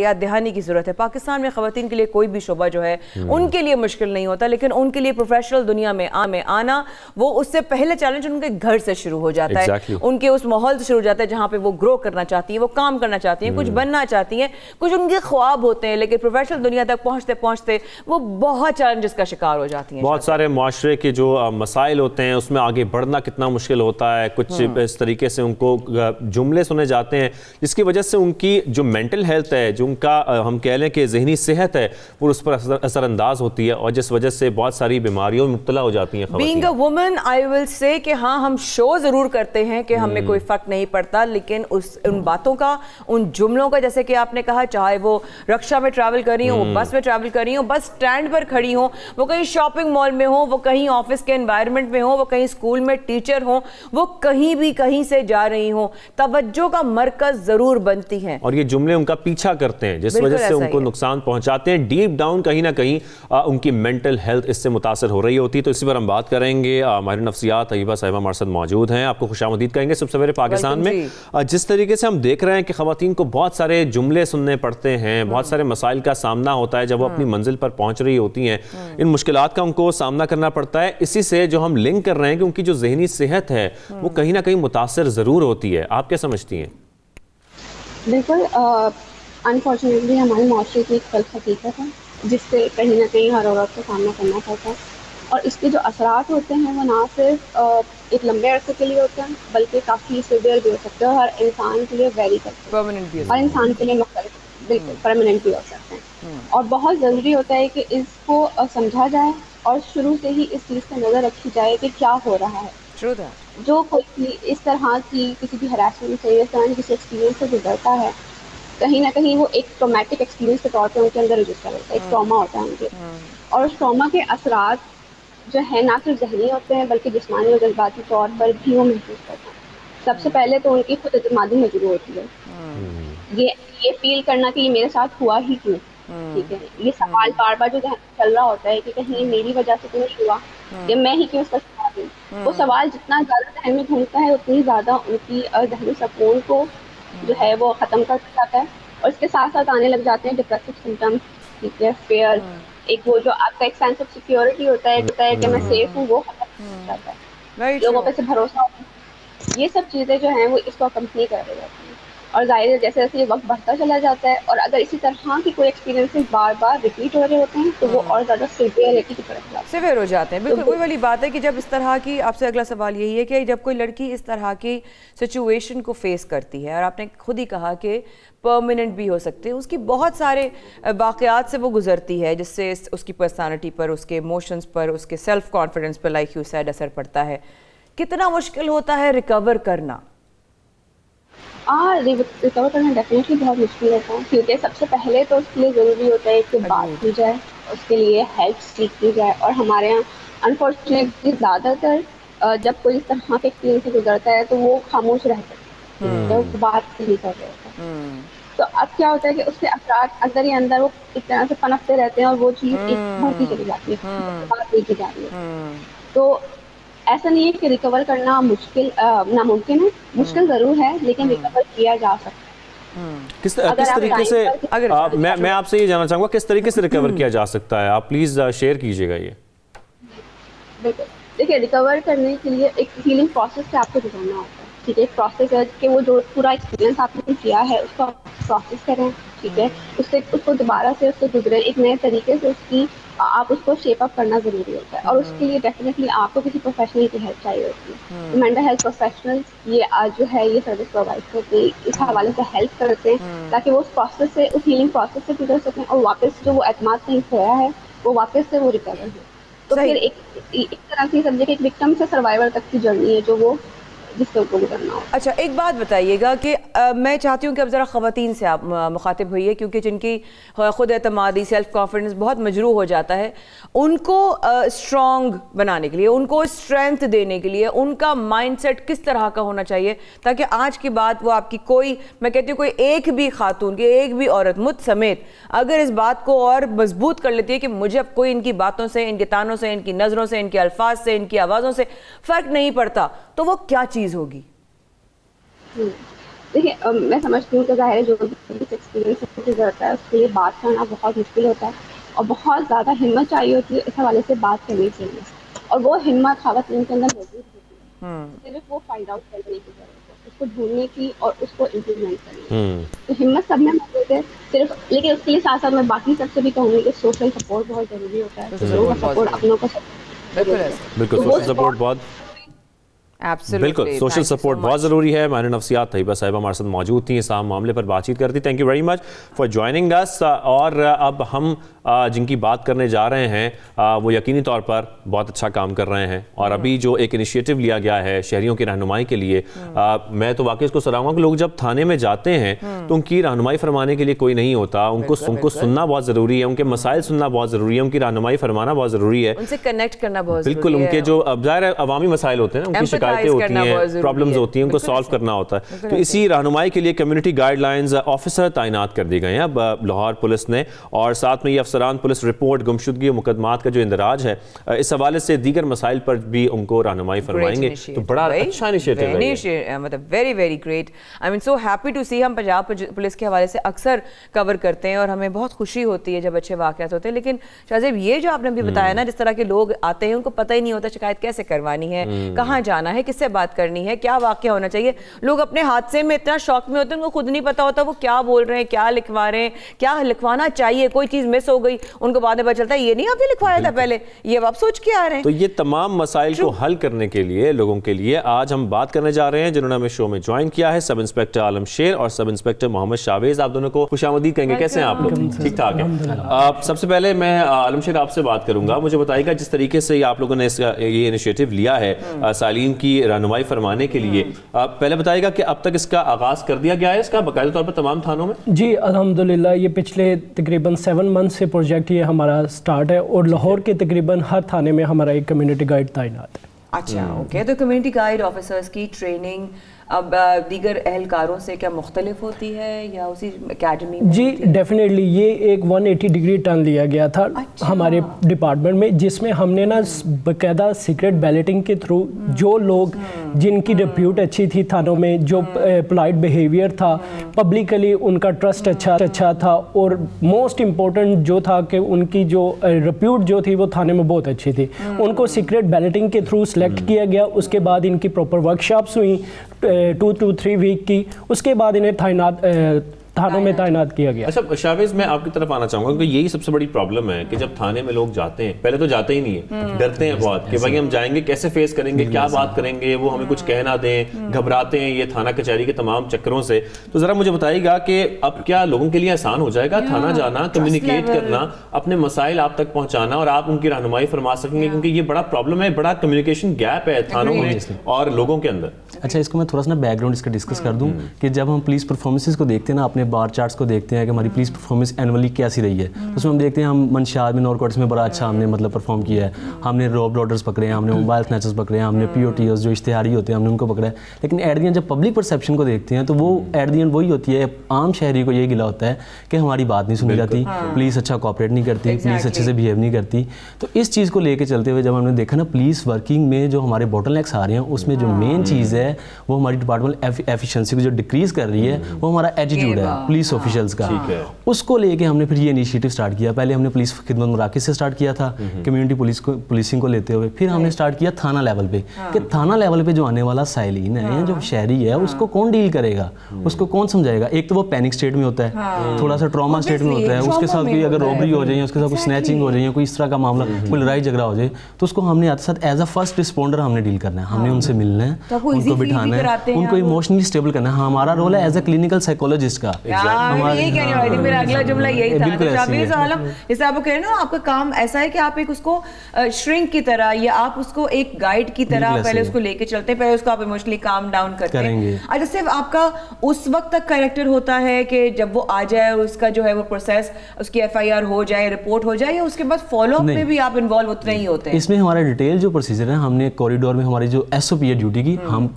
समझाने की ज़रूरत है। पाकिस्तान में ख़वातीन के लिए कोई भी शोबा जो है उनके लिए मुश्किल नहीं होता, लेकिन उनके लिए प्रोफेशनल दुनिया में आ में आना, वो उससे पहले चैलेंज उनके घर से शुरू हो जाता exactly. है, उनके उस माहौल से शुरू हो जाता है जहाँ पे वो ग्रो करना चाहती है, वो काम करना चाहती हैं, कुछ बनना चाहती हैं, कुछ उनके ख्वाब होते हैं, लेकिन प्रोफेशनल दुनिया तक पहुँचते पहुँचते वो बहुत चैलेंजेस का शिकार हो जाती हैं। बहुत सारे माशरे के जो मसाइल होते हैं उसमें आगे बढ़ना कितना मुश्किल होता है, कुछ इस तरीके से उनको जुमले सुने जाते हैं जिसकी वजह से उनकी जो मेंटल हेल्थ है, जो उनका हम कह लें कि जहनी सेहत है, वो उस पर असरअंदाज होती है और जिस वजह से बहुत सारी बीमारियों में मुब्तला हो जाती हैं। Being a woman I will say कि हाँ हम शो ज़रूर करते हैं कि हमें कोई फ़र्क नहीं पड़ता, लेकिन उस उन बातों का, उन जुमलों का, जैसे कि आपने कहा, चाहे वो रक्षा में ट्रैवल कर रही हो, वो बस में ट्रैवल कर रही हो, बस स्टैंड पर खड़ी हो, वो कहीं शॉपिंग मॉल में हो, वो कहीं ऑफिस के एनवायरनमेंट में हो, वो कहीं स्कूल में टीचर हो, वो कहीं भी कहीं से जा रही हो, तवज्जो का मरकज जरूर बनती हैं और ये जुमले उनका पीछा करते हैं जिस वजह से उनको नुकसान पहुंचाते हैं। डीप डाउन कहीं ना कहीं आ, उनकी मेंटल हेल्थ इससे मुतासर हो रही होती है। तो इसी पर हम बात करेंगे। माहिर नफ्सियात तैयबा साहिबा हमारे साथ मौजूद हैं, आपको खुशामदीद कहेंगे सुबह सवेरे पाकिस्तान में। आ, जिस तरीके से हम देख रहे हैं कि खवातीन को बहुत सारे जुमले सुनने पड़ते हैं, बहुत सारे मसाइल का सामना होता है जब वो अपनी मंजिल पर पहुंच रही होती हैं, इन मुश्किलात का उनको सामना करना पड़ता है। इसी से जो हम लिंक कर रहे हैं कि उनकी जो जहनी सेहत है वो कहीं ना कहीं मुतासर ज़रूर होती है। आप क्या समझती हैं? बिल्कुल, अनफॉर्चुनेटली हमारे माशरे की एक तल्ख हकीकत है जिससे कहीं ना कहीं हर औरत को सामना करना पड़ता है, और इसके जो असरात होते हैं वो ना सिर्फ एक लंबे अरसे के लिए होते हैं बल्कि काफ़ी सिवियर भी हो सकते हैं, हर इंसान के लिए वेरी करते हैं, हर इंसान के लिए मुख्तलिफ, बिल्कुल परमानेंट भी हो सकते हैं। और बहुत ज़रूरी होता है कि इसको समझा जाए और शुरू से ही इस चीज़ पर नज़र रखी जाए कि क्या हो रहा है। जो कोई इस तरह की किसी भी हरासमेंट से, इस तरह किसी एक्सपीरियंस से गुजरता है, कहीं ना कहीं वो एक ट्रॉमेटिक एक्सपीरियंस के तौर पे उनके अंदर रजिस्टर होता है, एक ट्रॉमा होता है उनके, और उस ट्रॉमा के असरात जो है ना सिर्फ जहनी होते हैं बल्कि जिस्मानी और जज्बाती तौर पर भी वो महसूस करते हैं। सबसे पहले तो उनकी खुद एतमादी मजबूर होती है, ये ये फील करना कि ये मेरे साथ हुआ ही क्यों, ठीक है, ये सवाल बार बार जो चल रहा होता है कि कहीं मेरी वजह से तो नहीं हुआ, या मैं ही क्यों उसका शिकार हूँ। वो सवाल जितना ज़्यादा जहन में घूमता है उतनी ज़्यादा उनकी जहनी सुकून को जो है वो ख़त्म कर जाता है, और इसके साथ साथ आने लग जाते हैं डिप्रेसिव सिम्टम्स, ठीक है, फेयर, एक वो जो आपका एक सेंस ऑफ सिक्योरिटी होता है होता है कि मैं सेफ हूँ, वो खत्म हो जाता है, लोगों पे से भरोसा होता है। ये सब चीज़ें जो हैं वो इसको अकम्पनी कर रही होती हैं, और जाहिर है जैसे जैसे ये वक्त बढ़ता चला जाता है और अगर इसी तरह की कोई एक्सपीरियंसेस बार बार रिपीट हो रहे होते हैं तो वो और ज़्यादा सिवियरिटी की तरफ जाते हैं, सिवियर हो जाते हैं। बिल्कुल वही वाली बात है कि जब इस तरह की, आपसे अगला सवाल यही है कि जब कोई लड़की इस तरह की सिचुएशन को फेस करती है, और आपने खुद ही कहा कि परमानेंट भी हो सकते हैं, उसकी बहुत सारे वाक़यात से वो गुजरती है जिससे उसकी पर्सनालिटी पर, उसके इमोशंस पर, उसके सेल्फ कॉन्फिडेंस पर, लाइक यू सेड, असर पड़ता है। कितना मुश्किल होता है रिकवर करना? हाँ, रिकवर करना डेफिनेटली बहुत मुश्किल होता है, क्योंकि सबसे पहले तो उसके लिए ज़रूरी होता है कि बात की जाए, उसके लिए हेल्प सीख की जाए। और हमारे यहाँ अनफॉर्चुनेटली ज़्यादातर जब कोई इस तरह के एक्सपीरियंस से गुजरता है तो वो खामोश रहते हैं, तो बात नहीं कर रहे होते हैं। तो अब क्या होता है कि उसके असरात अंदर ही अंदर वो एक तरह से पनपते रहते हैं और वो चीज़ एक बढ़ती चली जाती है, बात नहीं की जा रही है। तो ऐसा नहीं है कि रिकवर करना मुश्किल नामुमकिन है, मुश्किल ज़रूर है लेकिन रिकवर किया जा सकता है। किस, किस तरीके से अगर आ, मैं मैं आपसे ये जानना चाहूँगा किस तरीके से रिकवर किया जा सकता है, आप प्लीज़ शेयर कीजिएगा ये। बिल्कुल, देखिए रिकवर करने के लिए एक हीलिंग प्रोसेस से आपको गुजरना होता है, ठीक है। एक प्रोसेस है कि वो जो पूरा एक्सपीरियंस आपने किया है उसको प्रोसेस करें, ठीक है, उससे उसको दोबारा से उससे गुजरें, एक नए तरीके से उसकी आप उसको शेप अप करना ज़रूरी होता है, और उसके लिए डेफिनेटली आपको किसी प्रोफेशनल की हेल्प चाहिए होती है। मेंटल हेल्थ प्रोफेशनल ये आज जो है ये सर्विस प्रोवाइड करते हैं, इस हवाले से हेल्प करते हैं ताकि वो उस प्रोसेस से, उस हीलिंग प्रोसेस से गुजर सकें और वापस जो वो एतमाद कहीं खोया है वो वापस से वो रिकवर हो। तो फिर एक एक तरह से समझिए कि एक विक्टिम से सर्वाइवर तक की जर्नी है जो वो जिससे उनको गुजरना हो। अच्छा, एक बात बताइएगा कि आ, मैं चाहती हूँ कि अब ज़रा ख़वातीन से आप मुखातिब हुई है, क्योंकि जिनकी खुद एतमादी, सेल्फ कॉन्फिडेंस बहुत मजरूह हो जाता है, उनको स्ट्रॉन्ग बनाने के लिए, उनको स्ट्रेंथ देने के लिए उनका माइंडसेट किस तरह का होना चाहिए ताकि आज की बात वो आपकी कोई, मैं कहती हूँ कोई एक भी खातून की, एक भी औरत मुझ समेत अगर इस बात को और मजबूत कर लेती है कि मुझे अब कोई इनकी बातों से, इनके तानों से, इनकी नज़रों से, इनके अल्फाज से, इनकी आवाज़ों से फ़र्क नहीं पड़ता, तो वो क्या चीज़ होगी? देखिए अ, मैं समझती हूँ कि ज़ाहिर है जो भी एक्सपीरियंस से गुजरता है उसके लिए बात करना बहुत मुश्किल होता है और बहुत ज़्यादा हिम्मत चाहिए होती है इस हवाले से बात करनी चाहिए और वो हिम्मत ख़वातीन के अंदर मौजूद होती है। सिर्फ वो फाइंड आउट करने की ज़रूरत है, उसको ढूंढने की और उसको इम्प्लीमेंट करने की। तो हिम्मत सब में मौजूद है सिर्फ, लेकिन उसके लिए साथ साथ मैं बाकी सबसे भी कहूँगी कि सोशल सपोर्ट बहुत ज़रूरी होता है, लोगों का सपोर्ट, अपनों का सपोर्ट। बिल्कुल सोशल सपोर्ट बहुत बिल्कुल सोशल सपोर्ट बहुत ज़रूरी है। माहिर नफ्सियात तैयबा साहिबा हमारे साथ मौजूद थी, इस अहम मामले पर बातचीत करती। Thank you very much for joining us. और अब हम जिनकी बात करने जा रहे हैं वो यकीनी तौर पर बहुत अच्छा काम कर रहे हैं और अभी जो एक इनिशिएटिव लिया गया है शहरियों की रहनुमाई के लिए, आ, मैं तो वाकई इसको सराहूंगा कि लोग जब थाने में जाते हैं तो उनकी रहनुमाई फरमाने के लिए कोई नहीं होता, उनको उनको सुनना बहुत ज़रूरी है, उनके मसाइल सुनना बहुत ज़रूरी है, उनकी रहनुमाई फरमाना बहुत ज़रूरी है, उनसे कनेक्ट करना बहुत बिल्कुल उनके जो ज़ाहिर अवामी मसाइल होते हैं, उनकी शिकायतें होती हैं, प्रॉब्लम्स होती हैं, उनको सॉल्व करना होता है। तो इसी रहनुमाई के लिए कम्युनिटी गाइडलाइंस ऑफिसर तैनात कर दिए गए हैं अब लाहौर पुलिस ने, और साथ में ये अफसरान पुलिस रिपोर्ट गुमशुदगी और मुकदमात का जो इंदराज है इस हवाले से दीगर मसाइल पर भी उनको रहनुमाई फरमाएंगे। तो बड़ा अच्छा इनिशिएटिव है, मतलब very very great. I mean so happy to see. हम पंजाब पुलिस के हवाले से अक्सर कवर करते हैं और हमें बहुत खुशी होती है जब अच्छे वाक़यात होते हैं, लेकिन शाहज़ेब ये जो आपने भी बताया ना, जिस तरह के लोग आते हैं उनको पता ही नहीं होता शिकायत कैसे करवानी है, कहाँ जाना है, किससे बात करनी है, क्या वाक़या होना चाहिए। लोग अपने हादसे में इतना शौक में होते हैं उनको खुद नहीं पता होता वो क्या बोल रहे हैं, क्या लिखवा रहे हैं, क्या लिखवाना चाहिए। कोई चीज़ मिस हो गई उनको बाद में पता चलता है ये नहीं आपने लिखवाया था पहले, ये अब आप सोच के आ रहे हैं। तो ये तमाम मसाइल को हल करने के लिए लोगों के लिए आज हम बात करने जा रहे हैं, जिन्होंने हमें शो में ज्वाइन किया है, सब इंस्पेक्टर आलम शेर और सब इंस्पेक्टर मोहम्मद शावेज। आप दोनों को खुशामदीद कहेंगे। कैसे हैं आप लोग? ठीक ठाक है। सबसे पहले मैं आलम शेर आपसे बात करूंगा, मुझे बताइएगा जिस तरीके से आप लोगों ने ये इनिशिएटिव लिया है सालीन की रहनुमाई फरमाने के लिए, पहले बताइएगा कि अब तक इसका आगाज कर दिया गया है इसका बाकायदा तौर पर तमाम थानों में? जी अल्हम्दुलिल्लाह, ये पिछले तकरीबन सेवन मंथ से प्रोजेक्ट ये हमारा स्टार्ट है और लाहौर के तकरीबन हर थाने में हमारा एक कम्युनिटी गाइड तैनात है। अच्छा ओके, तो कम्युनिटी गाइड ऑफिसर्स की ट्रेनिंग अब दीगर एहलकारों से क्या मुख्तलिफ होती है या उसी एकेडमी में? जी डेफिनेटली, ये एक एक सौ अस्सी डिग्री टर्न लिया गया था अच्छा। हमारे डिपार्टमेंट में, जिसमें हमने ना बाकायदा सीक्रेट बैलेटिंग के थ्रू जो लोग जिनकी रिप्यूट अच्छी थी थानों में, जो पोलाइट बिहेवियर था, पब्लिकली उनका ट्रस्ट अच्छा अच्छा था, और मोस्ट इम्पोर्टेंट जो था कि उनकी जो रिप्यूट जो थी वो थाने में बहुत अच्छी थी, उनको सीक्रेट बैलेटिंग के थ्रू सेलेक्ट किया गया। उसके बाद इनकी प्रॉपर वर्कशॉप्स हुई टू टू थ्री वीक की, उसके बाद इन्हें तैनात थानों में तैनात किया गया। अच्छा शावेज, मैं आपकी तरफ आना चाहूंगा क्योंकि यही सबसे बड़ी प्रॉब्लम है कि जब थाने में लोग जाते हैं, पहले तो जाते ही नहीं है, डरते हैं बहुत कि भाई हम जाएंगे कैसे फेस करेंगे, क्या बात करेंगे, वो हमें कुछ कह ना दें, घबराते हैं ये थाना कचहरी के तमाम चक्करों से। तो जरा मुझे बताइएगा कि अब क्या लोगों के लिए आसान हो जाएगा थाना जाना, कम्युनिकेट करना, अपने मसाइल आप तक पहुंचाना और आप उनकी रहनुमाई फरमा सकेंगे, क्योंकि ये बड़ा प्रॉब्लम है, बड़ा कम्युनिकेशन गैप है थानों में और लोगों के अंदर। अच्छा, इसको मैं थोड़ा सा ना बैकग्राउंड इसका डिस्कस कर दूं कि जब हम पुलिस परफॉर्मेंसेस को देखते हैं ना, अपने बार चार्ट्स को देखते हैं कि हमारी पुलिस परफॉर्मेंस एनुअली कैसी रही है, उसमें हम देखते हैं हम मंशियात में, नॉर कोर्ट्स में बड़ा अच्छा हमने मतलब परफॉर्म किया है, हमने रॉब लॉडर्स पकड़े हैं, हमने मोबाइल स्नैचर्स पकड़े हैं, हमने पीओटीएस जो इश्तिहारी होते हैं हमने उनको पकड़ा है। लेकिन एट दी एंड जब पब्लिक परसेप्शन को देखते हैं तो वो एट दी एंड वही होती है, आम शहरी को ये गिला होता है कि हमारी बात नहीं सुनी जाती, पुलिस अच्छा कोऑपरेट नहीं करती, पुलिस अच्छे से बिहेव नहीं करती। तो इस चीज़ को लेकर चलते हुए जब हमने देखा ना पुलिस वर्किंग में जो हमारे बॉटलनेक्स आ रहे हैं, उसमें जो मेन चीज़ है वो हमारी डिपार्टमेंट एफिशिएंसी को जो डिक्रीज कर रही है वो हमारा एटीट्यूड है पुलिस ऑफिशियल्स का। उसको लेके हमने फिर ये इनिशिएटिव स्टार्ट किया। पहले हमने पुलिस खिदमत मराकज़ से स्टार्ट किया था, कम्युनिटी पुलिस को पुलिसिंग को लेते हुए, फिर हमने स्टार्ट किया थाना लेवल पे कि थाना लेवल पे जो आने वाला साइलिन है, जो शहरी है, उसको कौन डील करेगा, उसको कौन समझाएगा। एक तो वो पैनिक स्टेट में होता है, थोड़ा सा ट्रॉमा स्टेट में होता है, उसके साथ कोई अगर रॉबरी हो जाए, उसके साथ कोई स्नैचिंग हो जाए, कोई इस तरह का मामला, कोई लड़ाई झगड़ा हो जाए, तो उसको हमने आते साथ एज अ फर्स्ट रिस्पॉन्डर हमने डील करना है, हमने उनसे मिलना है, उनको बिठाना है, उनको इमोशनली स्टेबल करना है। हमारा रोल है एज अ क्लिनिकल साइकोलॉजिस्ट का। मेरा अगला जुमला यही था, शाबीज आलम, जैसे आप कह रहे हो ना, आपका काम ऐसा है कि आप एक उसको श्रिंक की तरह या आप उसको एक गाइड की तरह पहले उसको लेके चलते हैं, पहले उसको आप इमोशनली काम डाउन करते हैं। अच्छा, सिर्फ आपका उस वक्त तक कैरेक्टर होता है कि जब वो आ जाए, उसका जो है वो प्रोसेस, उसकी एफआईआर हो जाए, रिपोर्ट हो जाए, या उसके बाद फॉलो अप में भी आप इन्वॉल्व उतने ही होते हैं? इसमें हमारा डिटेल जो प्रोसीजर है, हमने कॉरिडोर में हमारी जो एसओपी है ड्यूटी की, हम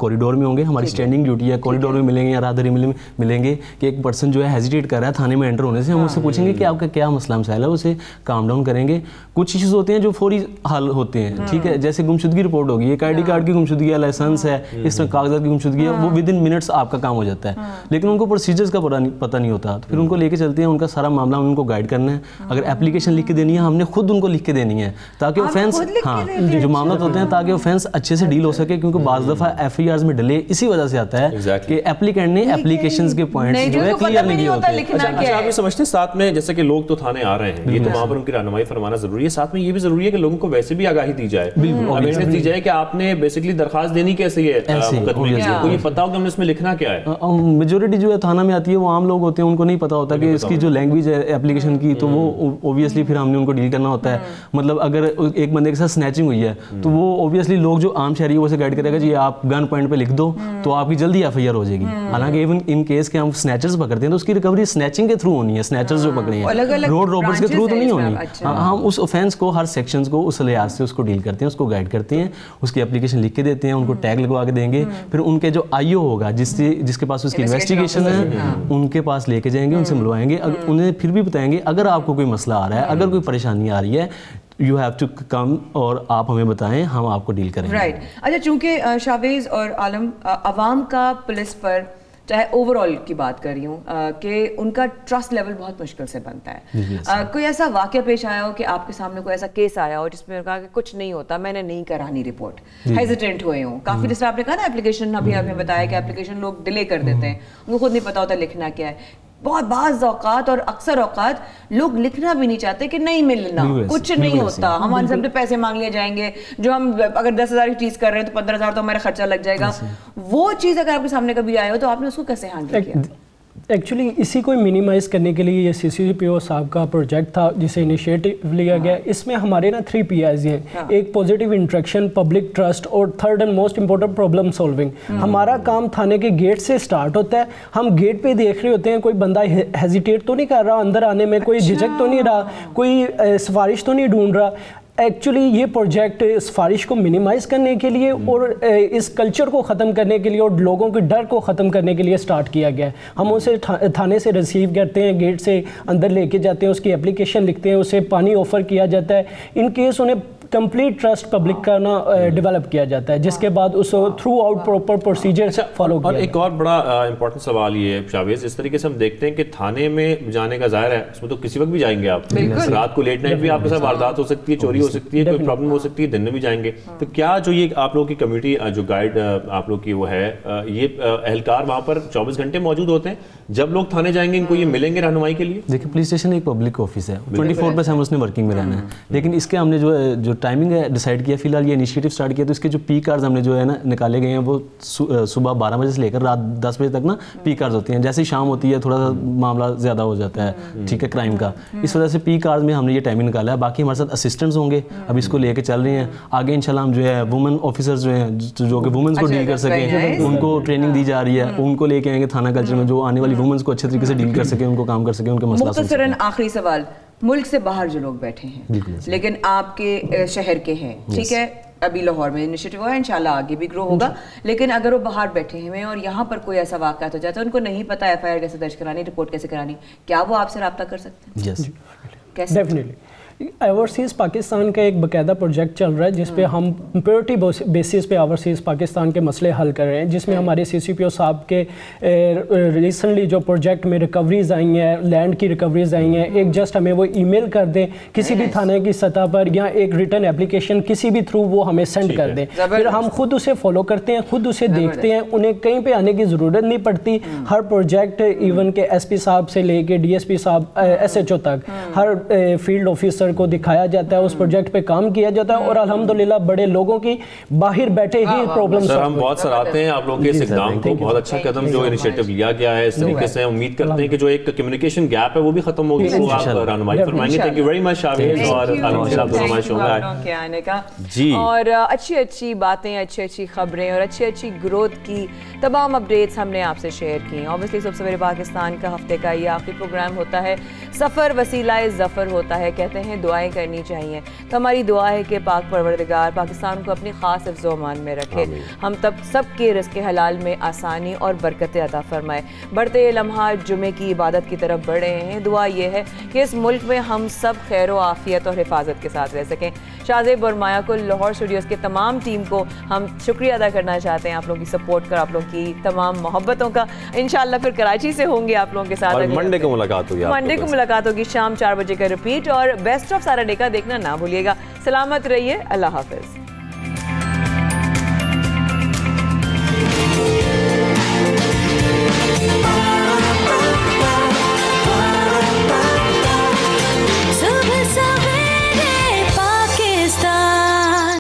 कॉरिडोर में होंगे, हमारी स्टैंडिंग ड्यूटी है, कॉरिडोर में मिलेंगे या राहदरी मिलेंगे कि एक पर्सन जो है हेजिटेट कर रहा है थाने में एंटर होने से, हम उससे पूछेंगे कि आपका क्या मसला मसाइल है, उसे काम डाउन करेंगे। कुछ इश्यूज होते हैं जो फौरी हल होते हैं, ठीक है, जैसे गुमशुदगी रिपोर्ट होगी, एक आईडी कार्ड की गुमशुदगी है, लाइसेंस है, इस तरह कागजात की गुमशुदगी है, वो विद इन मिनट्स आपका काम हो जाता है। लेकिन उनको प्रोसीजर्स का पता नहीं होता, तो फिर उनको लेके चलते हैं, उनका सारा मामला उनको गाइड करना है। अगर एप्लीकेशन लिख के देनी है, हमने खुद उनको लिख के देनी है ताकि ऑफेंस, हाँ, जो मामला होते हैं ताकि ऑफेंस अच्छे से डील हो सके, क्योंकि बाज़ दफ़ा एफ आई आर में डिले इसी वजह से आता है कि एप्लीकेंट ने एप्लीकेशंस के पॉइंट्स जो है क्लियर नहीं होते। अच्छा, आप ये समझते हैं साथ में जैसे कि लोग तो थाने आ रहे हैं, ये तो वहाँ पर उनकी रहनुमाई फरमाना जरूरी है, साथ में ये भी जरूरी है कि लोगों को वैसे भी आगाही दी जाए, अवेयरनेस दी जाए कि आपने बेसिकली दरखास्त देनी कैसे है, मुकदमे को ये पता हो कि हमने इसमें लिखना क्या है। मेजोरिटी जो है थाना में आती है वो आम लोग होते हैं, उनको नहीं पता होता कि इसकी जो लैंग्वेज है एप्लीकेशन की, तो वो ऑब्वियसली फिर हमने उनको डील करना होता है। मतलब अगर एक बंदे के साथ स्नैचिंग हुई है तो वो ऑब्वियसली लोग जो आम शहरी है वो से गाइड करेगा जी आप गन पॉइंट पे लिख दो तो आपकी जल्दी एफ आई आर हो जाएगी। हालांकि इवन इन केस के हम स्नैचर्स पकड़ते हैं तो उसकी रिकवरी स्नैचिंग के थ्रू होनी है, स्नैचर्स जो पकड़े हैं रोड रॉबर्स के थ्रू तो नहीं होनी। हम उस ऑफेंस को हर सेक्शंस को उस लिहाज से उसको डील करते हैं, उसको गाइड करते हैं, उसकी एप्लीकेशन लिख के देते हैं, उनको टैग लगवा के देंगे, फिर उनके जो आई ओ होगा जिससे जिसके पास उसकी इन्वेस्टिगेशन है उनके पास लेके जाएंगे, उनसे मिलवाएंगे, उन्हें फिर भी बताएंगे अगर आपको कोई मसला आ रहा है, अगर कोई परेशानी आ रही है, यू हैव टू कम और आप हमें बताएं, हम आपको डील करेंगे। Right right. अच्छा, चूंकि शावेज और आलम अवाम का पुलिस पर चाहे ओवरऑल की बात कर रही हूँ कि उनका ट्रस्ट लेवल बहुत मुश्किल से बनता है। आ, कोई ऐसा वाक़या पेश आया हो कि आपके सामने कोई ऐसा केस आया हो जिसमें कहा कि कुछ नहीं होता, मैंने नहीं करानी रिपोर्ट, हेजिटेंट हुए हों काफ़ी, जैसे आपने कहा ना एप्लीकेशन, अभी आपने बताया कि एप्लीकेशन लोग डिले कर देते हैं, उनको खुद नहीं पता होता लिखना क्या है। बहुत बाज़ औकात और अक्सर औकात लोग लिखना भी नहीं चाहते कि नहीं मिलना, कुछ नहीं होता, हमारे सामने पैसे मांग लिए जाएंगे, जो हम अगर दस हज़ार की चीज़ कर रहे हैं तो पंद्रह हज़ार तो हमारा खर्चा लग जाएगा। वो चीज़ अगर आपके सामने कभी आए हो तो आपने उसको कैसे हैंडल किया? एक्चुअली इसी को मिनिमाइज़ करने के लिए ये सी सी पी ओ साहब का प्रोजेक्ट था जिसे इनिशिएटिव लिया गया। इसमें हमारे ना थ्री पी आईज हैं, हाँ। एक पॉजिटिव इंट्रैक्शन, पब्लिक ट्रस्ट और third and most important problem solving. हमारा काम थाने के गेट से स्टार्ट होता है, हम गेट पे देख रहे होते हैं कोई बंदा हेजिटेट तो नहीं कर रहा अंदर आने में, कोई झिझक तो नहीं रहा, कोई सिफारिश तो नहीं ढूंढ रहा। एक्चुअली ये प्रोजेक्ट सिफारिश को मिनिमाइज़ करने के लिए और इस कल्चर को ख़त्म करने के लिए और लोगों के डर को ख़त्म करने के लिए स्टार्ट किया गया है। हम उसे थाने से रिसीव करते हैं, गेट से अंदर लेके जाते हैं, उसकी एप्लीकेशन लिखते हैं, उसे पानी ऑफ़र किया जाता है, इन केस उन्हें कंप्लीट ट्रस्ट पब्लिक का ना डेवलप किया जाता है, जिसके बाद उसको throughout proper procedure follow किया। और एक और बड़ा इंपॉर्टेंट सवाल ये है शावेज, इस तरीके से हम देखते हैं कि थाने में जाने का ज़ाहिर है उसमें तो किसी वक्त भी जाएंगे आप, रात को लेट नाइट भी आपके साथ वारदात हो सकती है, चोरी हो सकती है, कोई प्रॉब्लम हो सकती है, दिन में भी जाएंगे। तो क्या जो ये आप लोगों की कम्युनिटी जो गाइड आप लोग की वो है, ये एहलकार वहाँ पर चौबीस घंटे मौजूद होते हैं जब लोग थाने जाएंगे, इनको ये मिलेंगे रहनुमाई के लिए? देखिए पुलिस स्टेशन एक पब्लिक ऑफिस है, ट्वेंटी फोर पर हम उसने वर्किंग में रहना है, लेकिन इसके हमने जो जो टाइमिंग है डिसाइड किया, फिलहाल ये इनिशिएटिव स्टार्ट किया, तो इसके जो पी कार्ड्स हमने जो है ना निकाले गए हैं वो सुबह बारह बजे से लेकर रात दस बजे तक ना पी कार्ड्स होती हैं। जैसे ही शाम होती है थोड़ा सा मामला ज़्यादा हो जाता है, ठीक है, क्राइम का, इस वजह से पी कार्ड्स में हमने ये टाइमिंग निकाला है। बाकी हमारे साथ असिस्टेंट्स होंगे, अब इसको लेके चल रहे हैं आगे इंशाल्लाह। हम जो है वुमेन ऑफिसर्स जो हैं जो कि वुमेन्स को डील कर सकें, उनको ट्रेनिंग दी जा रही है, उनको लेके आएंगे थाना कल्चर में, जो आने वाली वुमेन्स को अच्छे तरीके से डील कर सके, उनको काम कर सके, उनके मसला सुन सकें। आखिरी सवाल, मुल्क से बाहर जो लोग बैठे हैं लेकिन आपके शहर के हैं, ठीक है, अभी लाहौर में इनिशिएटिव हुआ है, इंशाल्लाह आगे भी ग्रो होगा, लेकिन अगर वो बाहर बैठे हैं और यहाँ पर कोई ऐसा वाक़या हो जाता है, उनको नहीं पता एफ आई आर कैसे दर्ज करानी, रिपोर्ट कैसे करानी, क्या वो आपसे रब्ता कर सकते हैं? Yes, definitely. ओवरसीज़ पाकिस्तान का एक बाकायदा प्रोजेक्ट चल रहा है जिस पे हम प्योरिटी बेसिस पे ओवरसीज़ पाकिस्तान के मसले हल कर रहे हैं, जिसमें हमारे सी सी पी ओ साहब के रिसेंटली जो प्रोजेक्ट में रिकवरीज आई हैं, लैंड की रिकवरीज आई हैं, एक जस्ट हमें वो ईमेल कर दें किसी भी थाने की सतह पर, या एक रिटर्न एप्लीकेशन किसी भी थ्रू वो हमें सेंड कर दें, फिर हम खुद उसे फॉलो करते हैं, खुद उसे देखते हैं, उन्हें कहीं पर आने की ज़रूरत नहीं पड़ती। हर प्रोजेक्ट इवन के एस पी साहब से लेके डी एस पी साहब, एस एच ओ तक, हर फील्ड ऑफिसर को दिखाया जाता है, उस प्रोजेक्ट पे काम किया जाता है और अल्हम्दुलिल्लाह बड़े लोगों की बाहर बैठे ही प्रॉब्लम सर हम बहुत सराहते हैं आप लोगों के इस इक़दाम को, बहुत अच्छा कदम जो इनिशिएटिव लिया गया है। इस तरीके से उम्मीद करते हैं कि जो एक कम्युनिकेशन गैप है वो भी खत्म होगी, वो आप रहनुमाई फरमाएंगे। Thank you very much Shavez और आलम साहब हमारे शो में के आने का जी, और अच्छी अच्छी बातें, अच्छी अच्छी खबरें और अच्छी अच्छी ग्रोथ की तमाम अपडेट्स हमने आपसे शेयर की। ऑब्वियसली सबसे बड़े पाकिस्तान का हफ्ते का ये आखिरी प्रोग्राम होता है, सफ़र वसीला ज़फ़र होता है, कहते हैं हमें दुआएं करनी चाहिए। तो हमारी दुआ है कि पाक परवरदिगार पाकिस्तान को अपनी ख़ास हिफ्ज़ व अमान में रखे, हम तब सब के रिज़्क़ हलाल में आसानी और बरकतें अता फरमाए। बढ़ते लम्हात जुमे की इबादत की तरफ बढ़ रहे हैं। दुआ ये है कि इस मुल्क में हम सब खैर व आफ़ियत और हिफाजत के साथ रह सकें। शाहज़ेब और माया को लाहौर स्टूडियोज़ के तमाम टीम को हम शुक्रिया अदा करना चाहते हैं, आप लोगों की सपोर्ट का, आप लोगों की तमाम मोहब्बतों का। इंशाल्लाह फिर कराची से होंगे आप लोगों के साथ। मंडे को मुलाकात होगी, मंडे को मुलाकात होगी शाम चार बजे का रिपीट, और बेस्ट ऑफ सारा डे का देखना ना भूलिएगा। सलामत रहिए, अल्लाह हाफिज़।